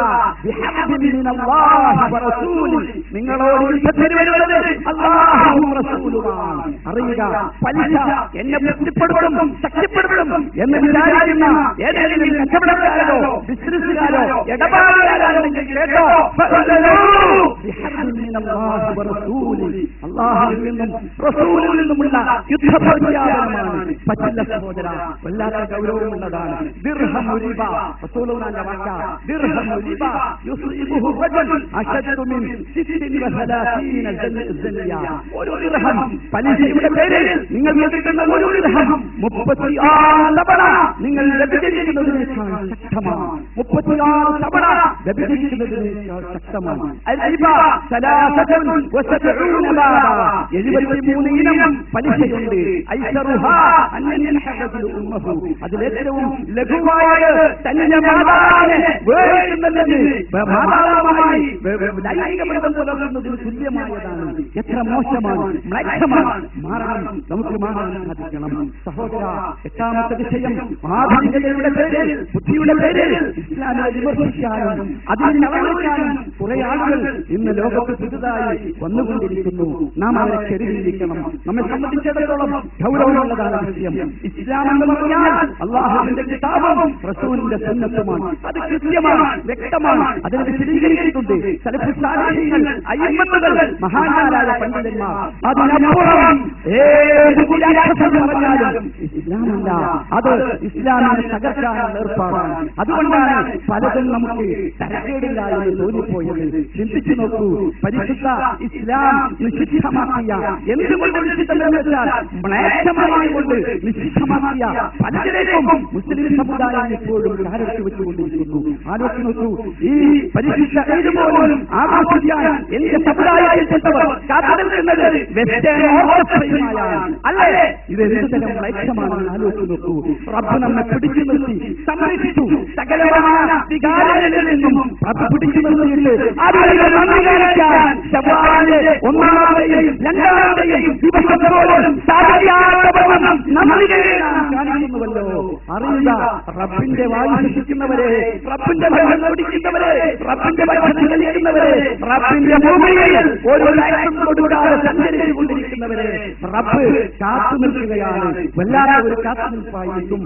B: നിങ്ങളോട് യുദ്ധത്തിന് വരുന്നത് അല്ലാഹുവും റസൂലുമാണ്. അറിയുക, പലിശ എന്നെ തൃപ്തിപ്പെടുത്തും, ശക്തിപ്പെടുത്തും എന്ന് വിചാരിക്കുന്ന ഏതെങ്കിലും കച്ചവടക്കാരോ ബിസിനസ്സുകാരോ ഇടപാടുകാരാണെങ്കിൽ കേട്ടോ, അല്ലാഹുവിൽ നിന്നും റസൂലിൽ നിന്നുമുള്ള യുദ്ധപ്രഖ്യാപനമാണ്. പറ്റില്ല സഹോദര, വല്ലാത്ത ഗൗരവമുള്ളതാണ്. ദിർഹം റിബ, റസൂലുള്ളാഹിന്റെ വാക്ക, ദിർഹം റിബ യുസ്ഇബുഹു റജുൽ അശദ്ദു മിൻ 36 സനിയ. ഒരു ദിർഹം പലിശയുടെ പേരിൽ നിങ്ങൾ കിട്ടുന്ന ഒരു ദിർഹം 36 തവണ നിങ്ങൾ ലഭിക്കുന്നതിനേക്കാൾ ശക്തമാണ്. 36 തവണ ലഭിക്കുന്നതിനേക്കാൾ ശക്തമാണ്. റിബ 73 ബാബ, 73 ഇനം പലിശയുണ്ട്. ഐസറുഹാ അൻ യൻഹദു ഉമ്മഹു, അതിലേറ്റവും ലഘുവായത് തന്റെ മാതാവിനെ വേണ്ടുന്നതിന്, മാതാവുമായി ലൈംഗിക ബന്ധം പുലർത്തുന്നതിന് തുല്യമായതാണ്. എത്ര മോശമാണ്, മ്ലേച്ഛമാണ്, മാറണം, നമുക്ക് മാറാൻ സാധിക്കണം. സഹോദര, എട്ടാമത്തെ വിഷയം, ആധുനികതയുടെ പേരിൽ, ബുദ്ധിയുടെ പേരിൽ ഇസ്ലാമിനെ വിമർശിക്കാനും അതിനെ തളർത്താനും കുറെ ആളുകൾ ഇന്ന് ലോകത്ത് പുതുതായി വന്നുകൊണ്ടിരിക്കുന്നു. നാം അവരെ കരുതിയിരിക്കണം. നമ്മെ സംബന്ധിച്ചിടത്തോളം ഗൗരവമുള്ളതാണ് വിഷയം. ഇസ്ലാം എന്ന് പറഞ്ഞാൽ അല്ലാഹുവിന്റെ കിതാബും റസൂലിന്റെ സുന്നത്തുമാണ്. അത് കൃത്യമാണ്, വ്യക്തമാണ്. അതിനെ വിശദീകരിച്ചിട്ടുണ്ട് സലഫ് സാലിഹീങ്ങൾ, അയ്യിമ്മത്തുകൾ, മഹാന്മാരായ പണ്ഡിതന്മാർ. അതിനപ്പുറം ഏത് രാക്ഷസൻ പറഞ്ഞാലും ഇസ്ലാമല്ല, അത് ഇസ്ലാമിനെ തകർക്കാനുള്ള ഏർപ്പാടാണ്. അതുകൊണ്ടാണ് പലതും നമുക്ക് തരക്കേടില്ല എന്ന് തോന്നിപ്പോയത്. ചിന്തിച്ചു നോക്കൂ, പരിശുദ്ധ ഇസ്ലാം നിഷിദ്ധമാക്കിയ, എന്തുകൊണ്ട് നിഷിദ്ധമെന്ന് വെച്ചാൽ മ്ലേച്ഛമായി കൊണ്ട് നിഷിദ്ധമാക്കിയ പലതിലേക്കും മുസ്ലിം സമുദായം ഇപ്പോഴും കാലെടുത്ത് വെച്ചുകൊണ്ടിരിക്കുന്നു. ആലോചിച്ച് നോക്കൂ, ഈ പരിശുദ്ധ ഈദ് പോലും ആഘോഷിക്കാൻ എന്റെ സമുദായത്തിൽപ്പെട്ടവർ കാത്തുനിൽക്കുന്നത് വെസ്റ്റേൺ ഓർക്കസ്ട്രയുമായാണ്. അല്ലേ? ഇത് എന്തുതരം മ്ലേച്ഛമാണെന്ന് ആലോചിച്ച് നോക്കൂ. റബ്ബ് നമ്മെ പിടിച്ചു നിർത്തി സംരക്ഷിച്ചു. സകലമായ വികാരങ്ങളിൽ നിന്നും റബ്ബ് പിടിച്ചു നിർത്തിയിട്ട് അതിനെ നന്ദി കാണിക്കാൻ ശവ്വാലിലെ ഒന്നാമത്തെയും രണ്ടാമത്തെയും ദിവസം പോലും സാധിക്കാത്തവണ്ണം നന്ദി കാണിക്കുന്നുവല്ലോ. അറിയുക, റബ്ബിന്റെ വായു ശ്വസിക്കുന്നവരെ, റബ്ബിന്റെ ഭക്ഷണം കുടിക്കുന്നവരെ, റബ്ബിന്റെ ഭക്ഷണം കഴിക്കുന്നവരെ, റബ്ബിന്റെ ഭൂമിയിൽ ഒരു ലക്ഷം കൊടുക്കാതെ സഞ്ചരിച്ചുകൊണ്ടിരിക്കുന്നവരെ റബ്ബ് കാത്തു നിൽക്കുകയാണ്. വല്ലാത്ത ഒരു കാത്തുനിൽപ്പായിരിക്കും.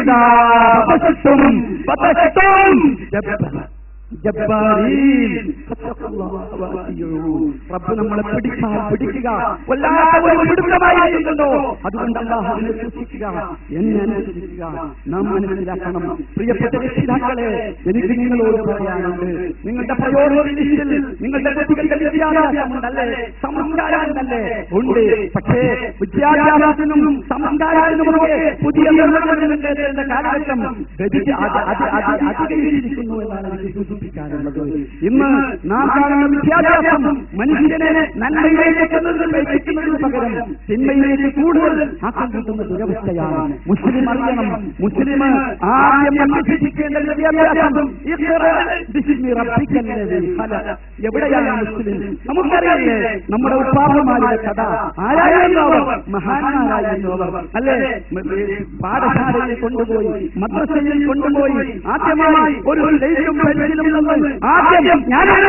B: റബ്ബ് നമ്മളെ പിടിക്കുക, വല്ലാത്ത ഒരു പിടുത്തമായിരിക്കുന്നുണ്ടോ. അതുകൊണ്ട് അല്ലാഹുവിനെ സൂക്ഷിക്കുക, എന്നെ അനുസരിക്കുക. നാം മനസ്സിലാക്കണം. പ്രിയപ്പെട്ട രക്ഷിതാക്കളെ, എനിക്ക് നിങ്ങളോട് പറയാനുണ്ട്, നിങ്ങളുടെ പ്രയോജന ലിസ്റ്റിൽ നിങ്ങളുടെ കുട്ടികളുടെ വിദ്യാഭ്യാസമുണ്ടല്ലേ, സംസ്കാരമുണ്ടല്ലേ? ഉണ്ട്. പക്ഷേ വിദ്യാഭ്യാസത്തിനും സംസ്കാരത്തിനുമൊക്കെ പുതിയ കാലഘട്ടം അധികരിച്ചിരിക്കുന്നു എന്നാണ് എനിക്ക് സൂചിപ്പിക്കാനുള്ളത്. ഇന്ന് നാം കാണുന്ന വിദ്യാഭ്യാസം മനുഷ്യനെ നന്മയിലേക്ക് എത്തിക്കുന്നതിന് പകരം തിന്മയിലേക്ക് കൂടുതൽ ആക്കം കിട്ടുന്ന ദുരവസ്ഥയാണ്. മുസ്ലിം അറിയണം, മുസ്ലിം ആദ്യം അഭ്യസിക്കേണ്ട വിദ്യാഭ്യാസം എവിടെയാണ് മുസ്ലിം? നമുക്കറിയില്ലേ, നമ്മുടെ ഉപ്പാപ്പന്മാരുടെ കഥ. ആരായിരുന്നു അവർ? മഹാന്മാരായിരുന്നു അവർ. അല്ലേ? പാഠശാലയിൽ കൊണ്ടുപോയി, മദ്രസയിൽ കൊണ്ടുപോയി ആദ്യമായി ഒരു ലൈറ്റും പെൻസിലും ആദ്യം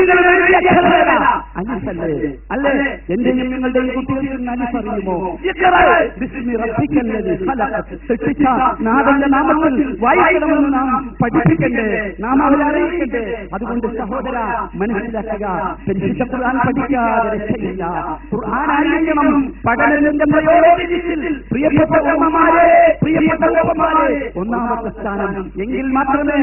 B: അലിഫല്ലേ? അല്ലേ? എന്റെയും നിങ്ങളുടെയും കുട്ടികൾക്ക് അലിഫ് അറിയുമോ? സൃഷ്ടിച്ച നാഥന്റെ നാമത്തിൽ വായിക്കണമെന്ന് നാം പഠിപ്പിക്കണ്ടേ, നാം അവരെ അറിയിക്കണ്ടേ? അതുകൊണ്ട് സഹോദര, മനസ്സിലാക്കുക, പരിശുദ്ധ ഖുർആൻ പഠിക്കാതെ രക്ഷയില്ല. ഖുർആൻ അറിയിക്കണം. പഠനത്തിന്റെ പ്രയോജനത്തിൽ പ്രിയപ്പെട്ട ഉമ്മമാരെ, പ്രിയപ്പെട്ട ഉപ്പമാരെ, ഒന്നാമത്തെ സ്ഥാനം. എങ്കിൽ മാത്രമേ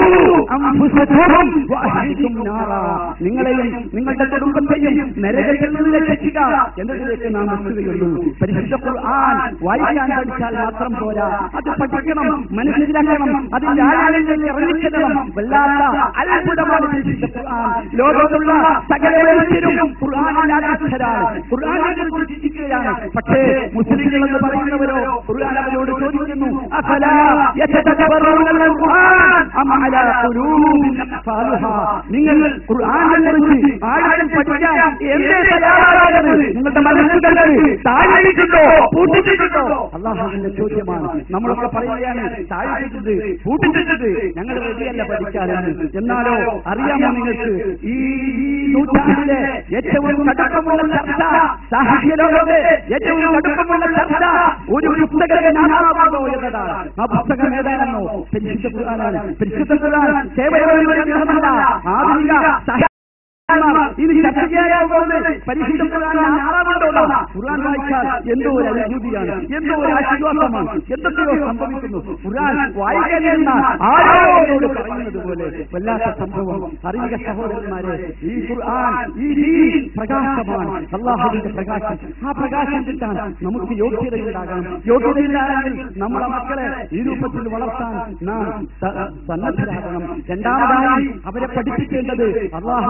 B: നിങ്ങളെയും നിങ്ങളുടെ കുടുംബത്തെയും നരകത്തിൽ നിന്ന് രക്ഷിക്കുക എന്നതിലേക്ക് നാം എത്തുകയുള്ളൂ. പരിശുദ്ധ ഖുർആൻ വായിക്കാൻ പഠിച്ചാൽ മാത്രം പോരാ, അത് പഠിക്കണം, മനസ്സിലാക്കണം, അതിന്റെ ആഴങ്ങളിലേക്ക് ഇറങ്ങിച്ചെല്ലണം. വല്ലാത്ത അത്ഭുതമാണ് പരിശുദ്ധ ഖുർആൻ. ലോകത്തുള്ള സകല മനുഷ്യരും ഖുർആനിൽ ആകർഷകരാണ്, ഖുർആനെ കുറിച്ച് ചിന്തിക്കുകയാണ്. പക്ഷേ മുസ്ലിങ്ങൾ എന്ന് പറയുന്നവരോ ഖുർആൻ അവരോട് ചോദിക്കുന്നു, അഫലാ യതദബ്ബറൂനൽ ഖുർആൻ അം അലാ ഖുലൂബിൻ അഖ്ഫാലുഹാ. നിങ്ങൾ ഖുർആനെ കുറിച്ച് ആഴത്തിൽ പഠിക്കാൻ എന്തേ തയ്യാറാകുന്നത്? നിങ്ങളുടെ മനസ്സുകൾക്ക് താഴ്ന്നിട്ടുണ്ടോ, പൂട്ടിച്ചിട്ടുണ്ടോ? അല്ലാഹുവിന്റെ ചോദ്യമാണ്. നമ്മളൊക്കെ പറയുകയാണ് താഴ്ന്നിട്ടുണ്ട്, പൂട്ടിച്ചിട്ടുണ്ട്, ഞങ്ങൾ റെഡിയല്ല പഠിക്കാനെന്ന്. എന്നാലോ അറിയാമോ നിങ്ങൾക്ക്, ഈ നൂറ്റാണ്ടിലെ ഏറ്റവും കടുപ്പമുള്ള ചർച്ച, സാഹിത്യ ലോകത്തെ ഏറ്റവും കടുപ്പമുള്ള ചർച്ച ഒരു പുസ്തകത്തെ നാമാകുമോ എന്നതാണ്. ആ പുസ്തകം ഏതാണെന്നോ? പരിശുദ്ധ ഖുർആനാണ്. പരിശുദ്ധ ഖുർആൻ കേവലം ഒരു ഗ്രന്ഥമല്ല, ആധുനിക ഇത് ചർച്ച ചെയ്യാനാവുന്നത് പരിശുദ്ധ ഖുർആൻ ആറാമുണ്ടോ? ഖുർആൻ വായിച്ചാൽ എന്തോ ഒരു അനുഭൂതിയാണ്, എന്തോ ഒരു ആശ്വാസമാണ്, എന്തൊക്കെയോ സംഭവിക്കുന്നു. ഖുർആൻ വായിക്കാൻ ആരോട് പറയുന്നത് പോലെ വല്ലാത്ത സംഭവം. അറിയുക സഹോദരന്മാരെ, ഈ ഖുർആൻ, ഈ ദീൻ പ്രകാശമാണ്, അല്ലാഹുവിന്റെ പ്രകാശം. ആ പ്രകാശം കിട്ടാൻ നമുക്ക് യോഗ്യതയുണ്ടാകണം. യോഗ്യതയില്ലാതെങ്കിൽ നമ്മുടെ മക്കളെ ഈ രൂപത്തിൽ വളർത്താൻ നാം സന്നദ്ധരാകണം. രണ്ടാമതായി അവരെ പഠിപ്പിക്കേണ്ടത് അല്ലാഹുവിന്റെ റസൂൽ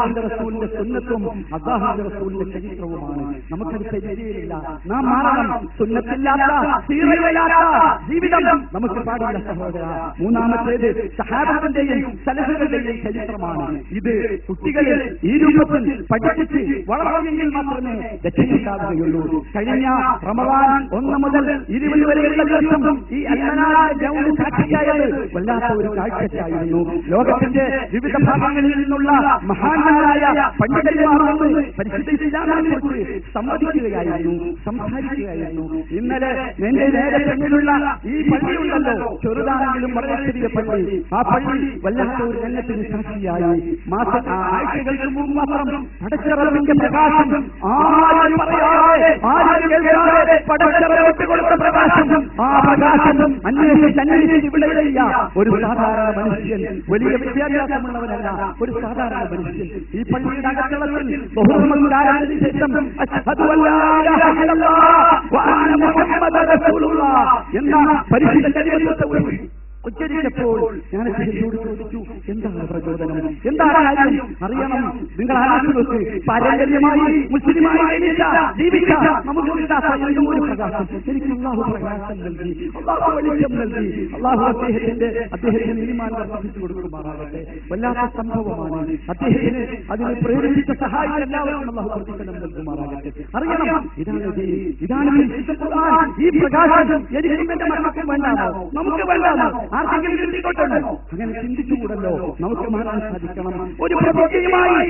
B: റസൂലിന്റെ സുന്നത്തും അല്ലാഹുവിന്റെ റസൂലിന്റെ ചരിത്രവുമാണ്. നമുക്കത് പരിചയമില്ല. നാം മാറണം. സുന്നത്തില്ലാത്ത സീറയില്ലാത്ത ജീവിതം നമുക്ക് പാടില്ല സഹോദര. മൂന്നാമത്തേത് സഹാബത്തിന്റെയും സലഫുകളുടെയും ചരിത്രമാണ്. ഇത് കുട്ടികളിൽ ഈ രൂപത്തിൽ പഠിപ്പിച്ച് വളർന്നെങ്കിൽ മാത്രമേ രക്ഷയുണ്ടാവുകയുള്ളൂ. കഴിഞ്ഞ റമളാൻ 1 മുതൽ 20 വരെയുള്ള ദിവസം ഈ അൽമനാഅ് സാക്ഷിയായത് വല്ലാത്ത ഒരു കാഴ്ചയായിരുന്നു. ലോകത്തിന്റെ വിവിധ ഭാഗങ്ങളിൽ നിന്നുള്ള മഹാന്മാരായ പണ്ഡിതന്മാർ വന്ന് പരിശുദ്ധ ഇസ്ലാമിനെ കുറിച്ച് സംവദിക്കുകയായിരുന്നു, സംസാരിക്കുകയായിരുന്നു. ഇന്നലെ എന്റെ നേരെ പിന്നിലുള്ള ഈ പള്ളിയുണ്ടല്ലോ, ചെറുതാണെങ്കിലും വളരെ ചെറിയ പള്ളി. ആ പള്ളി വല്ലാത്ത ഒരു രംഗത്തിന് സാക്ഷിയായി. ആഴ്ചകൾക്ക് മുമ്പ് മാത്രം പടച്ചറവിന്റെ പ്രകാശം ആരും പറയാതെ ആരും കേൾക്കാതെ പടച്ചറവ് വിട്ടുകൊടുത്ത പ്രകാശം, ആ പ്രകാശം അന്വേഷിച്ച് ഇവിടെയില്ല. ഒരു സാധാരണ മനുഷ്യൻ, വലിയ വിദ്യാഭ്യാസമുള്ളവരല്ല, ഒരു സാധാരണ മനുഷ്യൻ ഈ പള്ളിയുടെ അകത്തളത്തിൽ ബഹുമാനത്തിന് ശേഷം അശ്ഹദു അല്ലാ ഇലാഹ ഇല്ലല്ലാഹ് വ അന്ന മുഹമ്മദൻ റസൂലുള്ളാഹ് എന്ന പരിശുദ്ധ കലിമത്ത് ഉച്ചരിച്ചപ്പോൾ ഞാൻ അദ്ദേഹത്തോട് ചോദിച്ചു, എന്താണ് പ്രചോദനം, എന്താണ് കാര്യം അറിയണം. നിങ്ങൾ ആലോചിച്ച് പാരമ്പര്യമായി മുസ്ലിമായി ജീവിച്ച നമുക്ക് എന്തോ ഒരു പ്രകാശം എനിക്ക് അല്ലാഹു പ്രകാശം നൽകി, അല്ലാഹു വെളിച്ചം നൽകി. അല്ലാഹു അദ്ദേഹത്തിന് ഈമാൻ വർദ്ധിപ്പിച്ചു കൊടുക്കുമാറാകട്ടെ. വല്ലാത്ത സംഭവമാണ്. അദ്ദേഹത്തിന് അതിനെ പ്രേരിപ്പിച്ച സഹായിച്ച എല്ലാവർക്കും അല്ലാഹു പ്രതിഫലം നൽകുമാറാകട്ടെ. അറിയണം, ഇതാണ് ഈ പ്രകാശം എനിക്കും എന്റെ മക്കൾക്കും വേണ്ടാമോ, നമുക്ക് വേണ്ടാമോ, ആർക്കെങ്കിലും ചിന്തിക്കോട്ടുണ്ടോ? അങ്ങനെ ചിന്തിച്ചുകൂടല്ലോ. നമുക്ക് മാറാൻ സാധിക്കണം. ഒരു പ്രതിജ്ഞയുമായി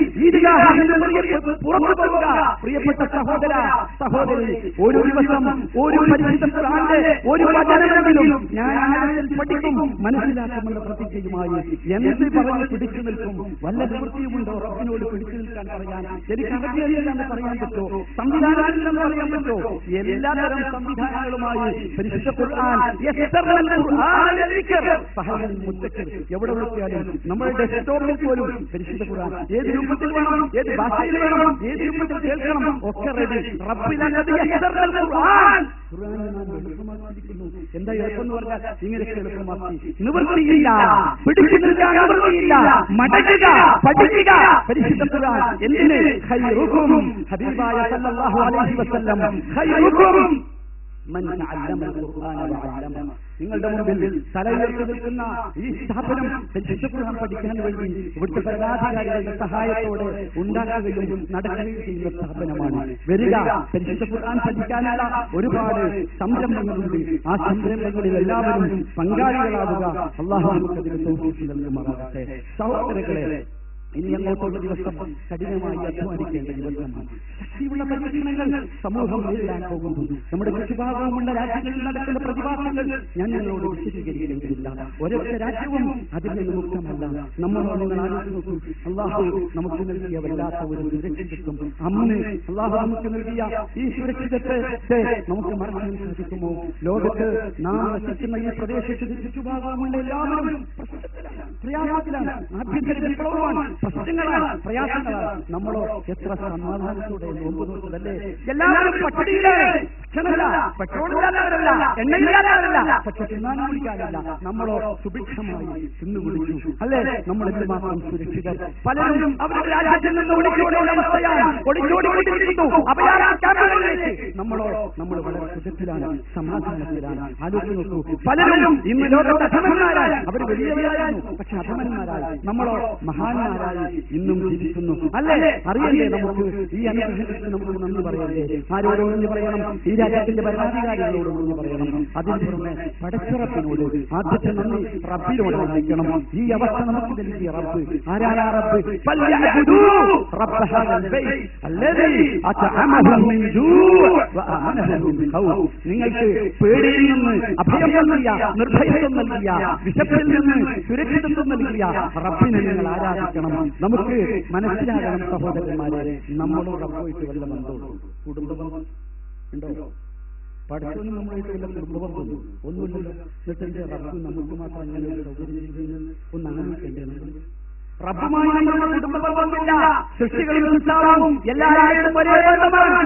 B: പുറത്തു പോവുക. പ്രിയപ്പെട്ട സഹോദര സഹോദരി, ഒരു ദിവസം ഒരു പരിശുദ്ധ ഖുർആന്റെ ഒരു വചനമെങ്കിലും ഞാൻ ആഴത്തിൽ പഠിക്കും, മനസ്സിലാക്കുമെന്ന പ്രതിജ്ഞയുമായി എന്ത് പറഞ്ഞ് പിടിച്ചു നിൽക്കും? വല്ല നിവൃത്തിയുമുണ്ടോ റബ്ബിനോട് പിടിച്ചു നിൽക്കാൻ പറയാൻ? എനിക്ക് അകറ്റിയെന്ന് പറയാൻ പറ്റുമോ? സംവിധാനത്തിലെന്ന് പറയാൻ പറ്റുമോ? എല്ലാതരം സംവിധാനങ്ങളുമായി പരിശുദ്ധ ഖുർആൻ എവിടെ വിളിച്ചാലും നമ്മുടെ ഡെസ്ക്ടോപ്പിൽ പോലും പരിശുദ്ധ ഖുർആൻ ഏത് രൂപത്തിൽ വേണം, ഏത് ഭാഷയിൽ വേണം, ഏത് രൂപത്തിൽ കേൾക്കണം, ഒക്കെ റെഡി. എന്താ എളുപ്പം പറഞ്ഞാൽ ഇങ്ങനെയൊക്കെ എളുപ്പമാക്കി. നിവൃത്തിയില്ല, പിടിച്ചു നിൽക്കാൻ നിവൃത്തിയില്ല, മടങ്ങുക, പഠിക്കുക പരിശുദ്ധ ഖുർആൻ. എന്തിന്? ഖൈറുക്കും, ഹബീബായ സല്ലല്ലാഹു അലൈഹി വസല്ലം, ഖൈറുക്കും മൻ തഅല്ലമ ഖുർആന വഅല്ലമ. നിങ്ങളുടെ മുമ്പിൽ തലയുയർത്തി നിൽക്കുന്ന ഈ സ്ഥാപനം പരിശുദ്ധ ഖുർആൻ പഠിക്കാൻ വേണ്ടി ഇവിടുത്തെ ഭരണാധികാരികളുടെ സഹായത്തോടെ ഉണ്ടാക്കുകയും നടക്കുകയും ചെയ്യുന്ന സ്ഥാപനമാണ്. വരിക, പരിശുദ്ധ ഖുർആൻ പഠിക്കാനുള്ള ഒരുപാട് സംരംഭങ്ങളുണ്ട്. ആ സംരംഭങ്ങളിൽ എല്ലാവരും പങ്കാളികളാവുക. അല്ലാഹു നമുക്കതിന് തൗഫീഖ് നൽകുമാറാകട്ടെ. സഹോദരങ്ങളെ, ഇനി അങ്ങോട്ടുള്ള ദിവസം കഠിനമായി അധ്വാനിക്കേണ്ട ദിവസമാണ്. ശക്തിയുള്ള പരീക്ഷണങ്ങൾ സമൂഹം നേരിടാൻ പോകുന്നു. നമ്മുടെ ചുറ്റുഭാഗമുള്ള രാജ്യങ്ങളിൽ നടക്കുന്ന പ്രതിഭാസങ്ങൾ ഞാൻ നിങ്ങളോട് വിശദീകരിക്കേണ്ടതില്ല. ഒരൊറ്റ രാജ്യവും അതിൽ നിന്ന് മുക്തമല്ല. നമ്മളോ നിങ്ങൾ ആലോചിച്ച് നോക്കൂ. അല്ലാഹു നമുക്ക് നൽകിയ വല്ലാത്ത ഒരു സുരക്ഷിതത്വം, അന്ന് അല്ലാഹു നമുക്ക് നൽകിയ ഈ സുരക്ഷിതത്വത്തെ നമുക്ക് മറക്കാൻ സാധിക്കുമോ? ലോകത്ത് നാം വസിക്കുന്ന ഈ പ്രദേശത്തിന് ചുറ്റുഭാഗമുള്ള എല്ലാവരും പ്രയാസത്തിലാണ്. ആഭ്യന്തര വിപ്ലവമാണ്, പ്രശ്നങ്ങളാണ്, പ്രയാസങ്ങളാണ്. നമ്മളോ എത്ര സമാധാനത്തോടെ നോമ്പ് നോക്കുന്നതല്ലേ? എല്ലാവരും പട്ടിണിയിലാണ്. ഭക്ഷണമില്ല, പെട്രോളില്ലാത്തവരല്ല, എണ്ണയില്ലാത്തവരല്ല, പക്ഷെ തിന്നാനും കുടിക്കാനില്ല. നമ്മളോ സുഭിക്ഷമായി തിന്നുകുടിച്ചു, അല്ലേ? നമ്മൾ എന്തുമാത്രം സുരക്ഷിതർ. പലരും അവരുടെ രാജ്യത്തിൽ നിന്ന് ഒളിച്ചോടേണ്ട അവസ്ഥയാണ്, ഒളിച്ചോടിക്കൊണ്ടിരിക്കുന്നു അഭയാക്യാമ്പുകളിലേക്ക്. നമ്മൾ വളരെ സുഖത്തിലാണ്, സമാധാനത്തിലാണ്. ആലോചിച്ച് നോക്കൂ. പലരും ഇന്ന് ലോകത്തെ അധമന്മാരായി, അവർ വലിയവരായിരുന്നു, പക്ഷെ അധമന്മാരായി. നമ്മളോ മഹാന്മാരായി ഇന്നും ജീവിക്കുന്നു, അല്ലേ? അറിയണ്ടേ നമുക്ക് ഈ അനുഗ്രഹത്തിന് നമുക്ക് നന്ദി പറയണ്ടേ? ആരോട് നന്ദി പറയണം? ഈ രാജ്യത്തിന്റെ ഭരണാധികാരികളോട് നന്ദി പറയണം. അതിന് പുറമെ പടച്ചിറപ്പിനോട് ആദ്യത്തെ നന്ദി റബ്ബിനോടായിരിക്കണം. ഈ അവസ്ഥ നമുക്ക് നൽകിയ റബ്ബ് ആരാണ്? റബ്ബ് നിങ്ങൾക്ക് പേടിയിൽ നിന്ന് അഭയം നൽകിയ, നിർഭയത്വം നൽകിയ, വിശപ്പിൽ നിന്ന് സുരക്ഷിതത്വം നൽകിയ റബ്ബിനെ നിങ്ങൾ ആരാധിക്കണം. നമുക്ക് മനസ്സിലാകണം സഹോദരന്മാരെ, നമ്മളോ റബ്ബുമായിട്ട് വല്ല ബന്ധമുണ്ടോ? കുടുംബബന്ധം ഉണ്ടോ? പഠിച്ചൊന്നും നമ്മളായിട്ട് വല്ല കുടുംബബന്ധം ഒന്നുമില്ലല്ലോ. എന്നിട്ട് റബ്ബ് നമുക്ക് മാത്രം അങ്ങനെ ഒരു സൗകര്യം ചെയ്യുന്നത് ഒന്ന് ആലോചിക്കേണ്ടത്. റബ്ബുമായി നമ്മുടെ കുടുംബബന്ധമില്ല. സൃഷ്ടികളും സൃഷ്ടാവും എല്ലാവരും ഒരേ ബന്ധമാണ്.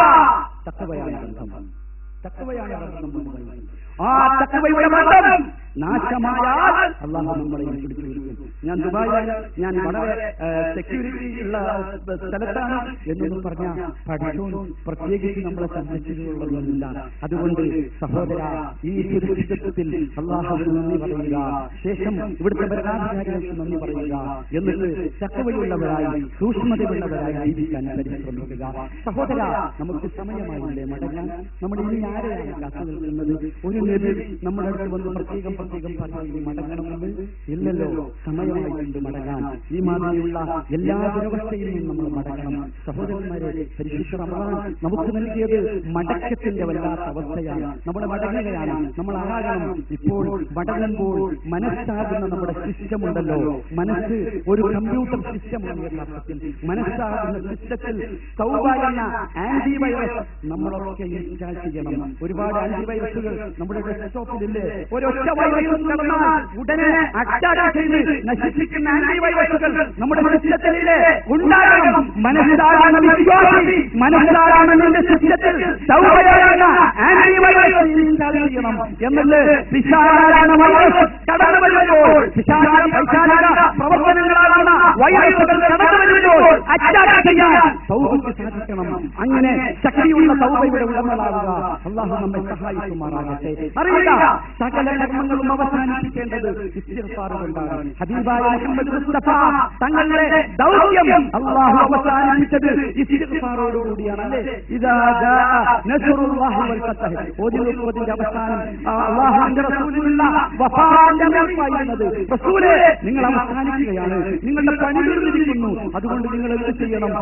B: തഖ്വയാണ് ബന്ധം. തഖ്വയാണ് ബന്ധം. ആ തഖ്വയുടെ ബന്ധം നാശമായാൽ അള്ളാഹു നമ്മളെ പിടിച്ചു കൊടുക്കും. ഞാൻ ദുബായിലാണ്, ഞാൻ വളരെ സെക്യൂരിറ്റി ഉള്ള സ്ഥലത്താണ് എന്നൊന്നും പറഞ്ഞാൽ പഠിച്ചോന്നും പ്രത്യേകിച്ച് നമ്മളെ സംരക്ഷിച്ചിട്ടുള്ളതൊന്നുമില്ല. അതുകൊണ്ട് സഹോദര, ഈ സുരക്ഷിതത്വത്തിൽ അള്ളാഹുവിന് നന്ദി പറയുക, ശേഷം ഇവിടുത്തെ ഭരണാധികാരികൾക്ക് നന്ദി പറയുക, എന്നിട്ട് ചക്കവയുള്ളവരായി സൂക്ഷ്മതയുള്ളവരായി ജീവിക്കാൻ പരിശ്രമിക്കുക. സഹോദര, നമുക്ക് സമയമായില്ലേ മടങ്ങാൻ? നമ്മൾ ഇനി ആരെയാണ് കാത്തു നിൽക്കുന്നത്? ഒരു നബി നമ്മുടെ അടുത്ത് വന്ന് പ്രത്യേകം പറയും മടങ്ങണമെന്ന് ഇല്ലല്ലോ. സമയമായിട്ടുണ്ട് മടങ്ങാൻ. ഈ മാതിരിയുള്ള എല്ലാ ദുരവസ്ഥയിൽ നിന്നും നമ്മൾ മടങ്ങണം. സഹോദരന്മാരെ, പരിശുദ്ധ റമദാൻ നമുക്ക് നൽകിയത് മടക്കത്തിന്റെ വല്ലാത്ത അവസ്ഥയാണ്. നമ്മൾ മടങ്ങുകയാണ്. നമ്മൾ ആരാകണം? ഇപ്പോൾ മടങ്ങുമ്പോൾ മനസ്സാകുന്ന നമ്മുടെ സിസ്റ്റം ഉണ്ടല്ലോ, മനസ്സ് ഒരു കമ്പ്യൂട്ടർ സിസ്റ്റമാണ്. യഥാർത്ഥത്തിൽ മനസ്സാകുന്ന സിസ്റ്റത്തിൽ തൗബ എന്ന ആന്റിവൈറസ് നമ്മളൊക്കെ ഇൻസ്റ്റാൾ ചെയ്യണം. ഒരുപാട് ആന്റിവൈറസുകൾ നമ്മുടെ ഡെസ്ക്ടോപ്പിലില്ലേ? ഒരൊറ്റ വൈറസ് കടന്നാൽ ഉടനെ അറ്റാക്ക് ചെയ്ത് നശിപ്പിക്കുന്ന ആന്റിവൈറസുകൾ നമ്മുടെ സിസ്റ്റത്തിലില്ലേ? ഉണ്ടാകണം. മനസ്സാകുന്ന വിശ്വാസി, മനസ്സാകുന്ന സിസ്റ്റത്തിൽ തൗബ എന്ന ആന്റിവൈറസ് ഇൻസ്റ്റാൾ ചെയ്യണം. എന്നിട്ട് പിശാചാന വൈറസ് കടന്നു വരുമ്പോൾ, പൈശാചിക പ്രവർത്തനങ്ങളാകുന്ന വൈറസുകൾ കടന്നു വരുമ്പോൾ അറ്റാക്ക് ചെയ്യാൻ തൗബയ്ക്ക് സാധിക്കണം. അങ്ങനെ ശക്തിയുള്ള തൗബയുടെ ഉടമകളാവുക. അള്ളാഹു നമ്മെ സഹായിക്കുമാറാകട്ടെ. അറിയുക, സകല കർമ്മങ്ങളും അവസാനിപ്പിക്കേണ്ടത് ഇസ്തിഗ്ഫാർ കൊണ്ടാണ്. ഹബീബായ മുഹമ്മദ് മുസ്തഫ തങ്ങളുടെ ദൗത്യം അള്ളാഹു അവസാനിപ്പിച്ചത് ഇസ്തിഗ്ഫാറോടുകൂടിയാണ്. അല്ലേ? ഇദാ ജാഅ നസ്റുല്ലാഹി വൽ ഫത്ഹ് ഓതിന്റെ അവസാനം അള്ളാഹുവിന്റെ റസൂലിനുള്ള വഫാത്തിന്റെ മേൽപ്പായിരുന്നത്, റസൂലേ നിങ്ങൾ അവസാനിക്കുകയാണ്, നിങ്ങളുടെ പണി തീർന്നിരിക്കുന്നു, അതുകൊണ്ട് നിങ്ങൾ എന്ത് ചെയ്യണം?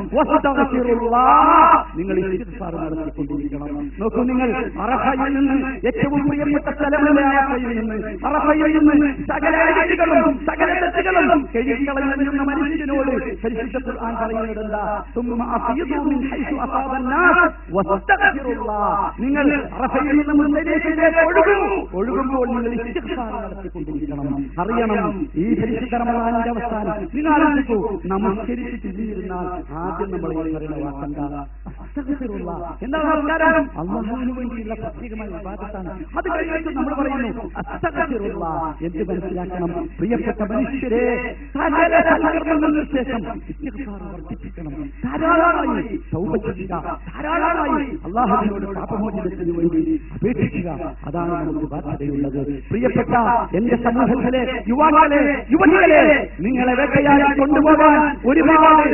B: നിങ്ങൾ ഇസ്തിഗ്ഫാർ നടത്തിക്കൊണ്ടിരിക്കണം. നോക്കൂ, നിങ്ങൾ അറഫയിൽ നിന്ന് ഏറ്റവും പ്രിയപ്പെട്ട സ്ഥലമല്ലേ അറഫയിൽ നിന്ന്, അറഫയിൽ നിന്ന് സകല അഴികളും സകല തെറ്റുകളും കഴുകിക്കളയുന്ന മനുഷ്യനോട് പരിശുദ്ധ ഖുർആൻ പറയുന്നത് എന്താ? സുമ്മ അഫീദൂ മിൻ ഹൈസു അസാബൻ നാസ് വസ്തഗ്ഫിറുല്ലാഹ്. നിങ്ങൾ അറഫയിൽ നിന്ന് മുസ്ദലിഫയിലേക്ക് ഒഴുകുമ്പോൾ നിങ്ങൾ ഇസ്തിഗ്ഫാർ നടത്തിക്കൊണ്ടിരിക്കണം. അറിയണം, ഈ പരിശുദ്ധ റമദാനിന്റെ അവസാനം നിങ്ങൾ ആലോചിക്കൂ, നമസ്കരിച്ചിരുന്നാൽ ആദ്യം നമ്മൾ പറയുന്ന വാക്കെന്താ? അസ്തഗ്ഫിറുല്ലാഹ്. എന്താണ് നമസ്കാരം? അല്ലാഹുവിന് വേണ്ടിയുള്ള പ്രത്യേകമായ ഇബാദത്താണ്. അത് കഴിഞ്ഞിട്ട് നമ്മൾ പറയുന്നു അസ്തഗ്ഫിറുല്ലാഹ്. എന്ത് മനസ്സിലാക്കണം പ്രിയപ്പെട്ട മനുഷ്യരെ? സകല സൽക്കർമ്മങ്ങൾക്ക് ശേഷം ഇസ്തിഗ്ഫാർ വർദ്ധിപ്പിക്കണം. ധാരാളമായി തൗബ ചെയ്യുക, ധാരാളമായി അല്ലാഹുവിനോട് പാപമോചനത്തിന് വേണ്ടി അപേക്ഷിക്കുക. അതാണ് നമുക്ക് ബാധ്യതയുള്ളത്. പ്രിയപ്പെട്ട എന്റെ സമൂഹത്തിലെ യുവാക്കളെ, യുവതികളെ, നിങ്ങളെ വേട്ടയാടി കൊണ്ടുപോകാൻ ഒരുപാട്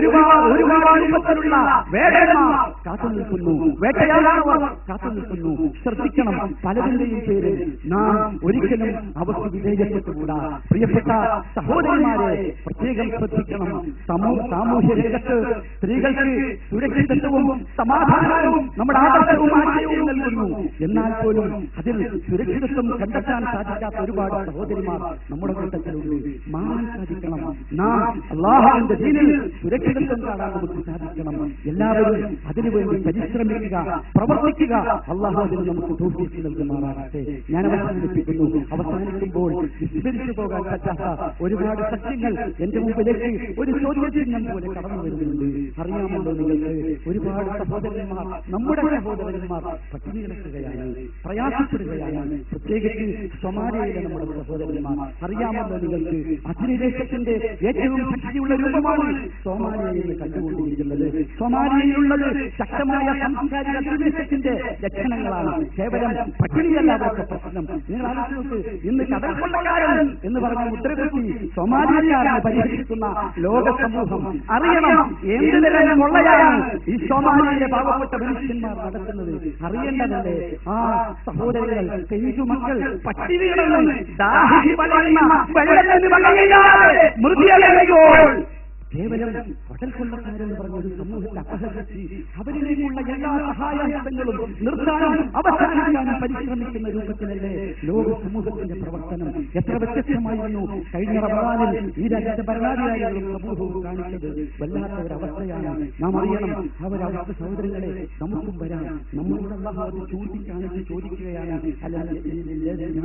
B: രൂപത്തിലുള്ള വേടന്മാർ കാത്തു നിൽക്കുന്നു, വേട്ടയാടുന്നവർ കാത്തു നിൽക്കുന്നു. ശ്രദ്ധിക്കണം, പലതിന്റെയും പേര് നാം ഒരിക്കലും അവർക്ക് വിധേയപ്പെട്ടുകൂടാ. പ്രിയപ്പെട്ട സഹോദരിമാരെ, പ്രത്യേകം ശ്രദ്ധിക്കണം. സാമൂഹ്യ രംഗത്ത് സ്ത്രീകൾക്ക് സുരക്ഷിതത്വവും സമാധാനവും നമ്മുടെ ആദർശവും ആശയവും നൽകുന്നു. എന്നാൽ പോലും അതിൽ സുരക്ഷിതത്വം കണ്ടെത്താൻ സാധിക്കാത്ത ഒരുപാട് സഹോദരിമാർ നമ്മുടെ കൂട്ടത്തിലുണ്ട്. മാറാൻ സാധിക്കണം. നാം അല്ലാഹുവിന്റെ ദീനിൽ സുരക്ഷിതത്വം കാണാൻ നമുക്ക് സാധിക്കണം. എല്ലാവരും അതിനുവേണ്ടി പരിശ്രമിക്കുക, പ്രവർത്തിക്കുക. അല്ലാഹു അതിന് നമുക്ക് തോഫീക്ക് നൽകുമാറാകട്ടെ. ഞാൻ അവസാനിപ്പിക്കുന്നു. അവസാനിക്കുമ്പോൾ വിസ്മരിച്ചു പോകാൻ പറ്റാത്ത ഒരുപാട് സത്യങ്ങൾ എന്റെ മുമ്പിലേക്ക് ഒരു ചോദ്യചിഹ്നം പോലെ കടന്നു വരുന്നുണ്ട്. അറിയാമല്ലോ നിങ്ങൾക്ക്, ഒരുപാട് സഹോദരന്മാർ, നമ്മുടെ സഹോദരന്മാർ പട്ടിണി കിടക്കുകയാണ്, പ്രയാസപ്പെടുകയാണ്. പ്രത്യേകിച്ച് സൊമാലിയയിലെ നമ്മുടെ സഹോദരന്മാർ. അറിയാമല്ലോ നിങ്ങൾക്ക്, അധിനിവേശത്തിന്റെ ഏറ്റവും ശക്തിയുള്ള രൂപമാണ് സോമാലിയയിൽ നിന്ന് കണ്ടുകൊണ്ടിരിക്കുന്നത്. സോമാലിയയിലുള്ളത് ശക്തമായ സാംസ്കാരിക അധിനിവേശത്തിന്റെ ലക്ഷണങ്ങളാണ്. കേവലം പട്ടിണിയല്ല അവരുടെ പ്രശ്നം. നിങ്ങൾ ആലോചിച്ച്, ഇന്ന് കടൽ കൊള്ളക്കാരൻ എന്ന് പറഞ്ഞ മുദ്രകുത്തി സോമാലിയക്കാരനെ പരിഹരിക്കുന്ന ലോക സമൂഹം അറിയണം എന്ത് തരം കൊള്ളയാണ് ഈ സോമാലിയയിലെ പാവപ്പെട്ട മനുഷ്യന്മാർ നടത്തുന്നത്. അറിയേണ്ടതല്ലേ? ആ സഹോദരങ്ങൾ, പെൺമക്കൾ പട്ടിണി കിടന്ന് ദാഹിച്ച് വളരുന്ന വെള്ളത്തിന് വകയില്ലാതെ മൃതിയലയുമ്പോൾ കേവലം കടൽ കൊള്ളക്കാരെന്ന് പറഞ്ഞൊരു സമൂഹത്തെ അപഹരിച്ച് അവരിലേക്കുള്ള എല്ലാ സഹായങ്ങളും നിർത്താനും അവസാനിക്കാനും പരിശ്രമിക്കുന്ന രൂപത്തിലല്ലേ ലോക സമൂഹത്തിന്റെ പ്രവർത്തനം? എത്ര വ്യത്യസ്തമായിരുന്നു കഴിഞ്ഞ റമദാനിൽ ഈ രാജ്യത്തെ ഭരണാധികാരികളും സമൂഹവും കാണിച്ചത്. വല്ലാത്ത ഒരവസ്ഥയാണ്. നാം അറിയണം, അവരവസ്ഥ സഹോദരങ്ങളെ നമുക്കും വരാം. നമ്മളോട് അല്ലാഹു അത് ചൂണ്ടിക്കാണിച്ച് ചോദിക്കുകയാണ്,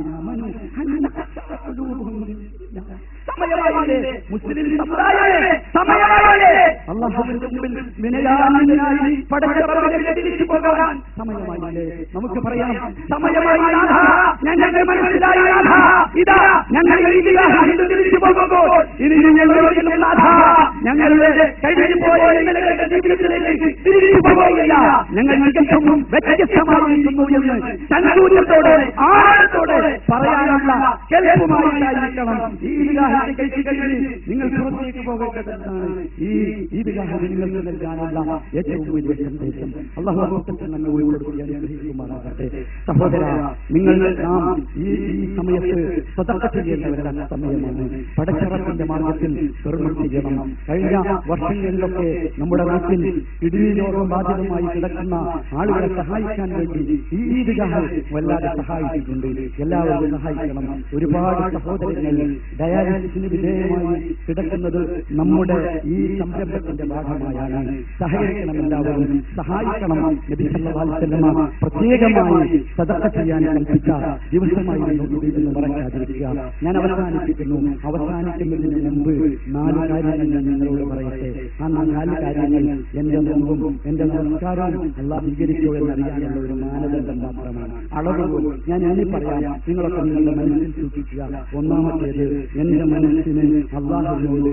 B: സമയമായില്ലേ മുസ്ലിം സമുദായമേ, സമയമായില്ലേ? അല്ലാഹുവിന്റെ മുമ്പിൽ വിനയാന്വിതനായി പടച്ച റബ്ബിനെ തിരിച്ചു പോകാൻ സമയമായില്ലേ? നമുക്ക് പറയാം, സമയമായി നാഥ, ഞങ്ങൾക്ക് മനസ്സിലായി നാഥ, ഇതാ ഞങ്ങൾ തിരിച്ചു പോകുമ്പോൾ ഇനി ഞങ്ങൾ നാഥ ഞങ്ങളുടെ കഴിഞ്ഞു പോയ ഞങ്ങളുടെ ജീവിതത്തിലേക്ക് തിരിച്ചു പോകുകയില്ല. ഞങ്ങൾ തികച്ചും വ്യത്യസ്തമായിരിക്കുന്നു എന്ന് സന്തോഷത്തോടെ ആനന്ദത്തോടെ പറയാനുള്ള കേൾപ്പുമായിട്ടായിരിക്കണം ഈ ഈദ്ഗാഹിന്റെ കഴിച്ചു കഴിഞ്ഞ് നിങ്ങൾ പുറത്തേക്ക് പോകേണ്ടതെന്നാണ് ഈ ഈദ്ഗാഹ് നിങ്ങൾക്ക് നൽകാനുള്ള ഏറ്റവും വലിയ സന്ദേശം. അല്ലാഹു നമ്മെ ഉൾപ്പെടുത്തി അനുഗ്രഹിക്കുമാറാകട്ടെ. സഹോദര, നിങ്ങൾ നാം ഈ സമയത്ത് സദഖ ചെയ്യേണ്ടവരുടെ സമയമാണ്. പടച്ചറപ്പിന്റെ മാർഗത്തിൽ സ്വർണ്ണം ചെയ്യണം. കഴിഞ്ഞ വർഷങ്ങളിലൊക്കെ നമ്മുടെ നാട്ടിൽ കിഡ്നി രോഗം ബാധിതമായി കിടക്കുന്ന ആളുകളെ സഹായിക്കാൻ വേണ്ടി ഈ ഈദ്ഗാഹ് വല്ലാതെ സഹായിച്ചിട്ടുണ്ട്. എല്ലാവരും സഹായിക്കണം. ഒരുപാട് സഹോദരങ്ങൾ ഡയാലിസിന് വിധേയമായി കിടക്കുന്നത് നമ്മുടെ ഈ സംരംഭത്തിന്റെ ഭാഗമായാണ്. സഹകരിക്കണം, എല്ലാവരും സഹായിക്കണം. നബി സല്ലല്ലാഹു അലൈഹി വസല്ലം പ്രത്യേകമായി സദഖ ചെയ്യാൻ കൽപ്പിച്ച ദിവസമായിരുന്നു ഇത് എന്ന് മറക്കാതിരിക്കുക. ഞാൻ അവസാനിപ്പിക്കുന്നു. അവസാനിക്കുന്നതിന് മുമ്പ് 4 കാര്യങ്ങൾ ഞാൻ നിങ്ങളോട് പറയട്ടെ. ആ 4 കാര്യങ്ങൾ എന്റെ നോമ്പും എന്റെ നമസ്കാരവും അല്ലാഹു സ്വീകരിക്കൂ എന്നറിയാനുള്ള ഒരു മാനദണ്ഡം മാത്രമാണ്, അളവുകൾ. ഞാൻ എണ്ണി പറയാം, നിങ്ങളൊക്കെ നിങ്ങളുടെ മനസ്സിൽ സൂക്ഷിക്കുക. ഒന്നാമത്തേത്, എന്റെ മനസ്സിന് അല്ലാഹുവിനോട്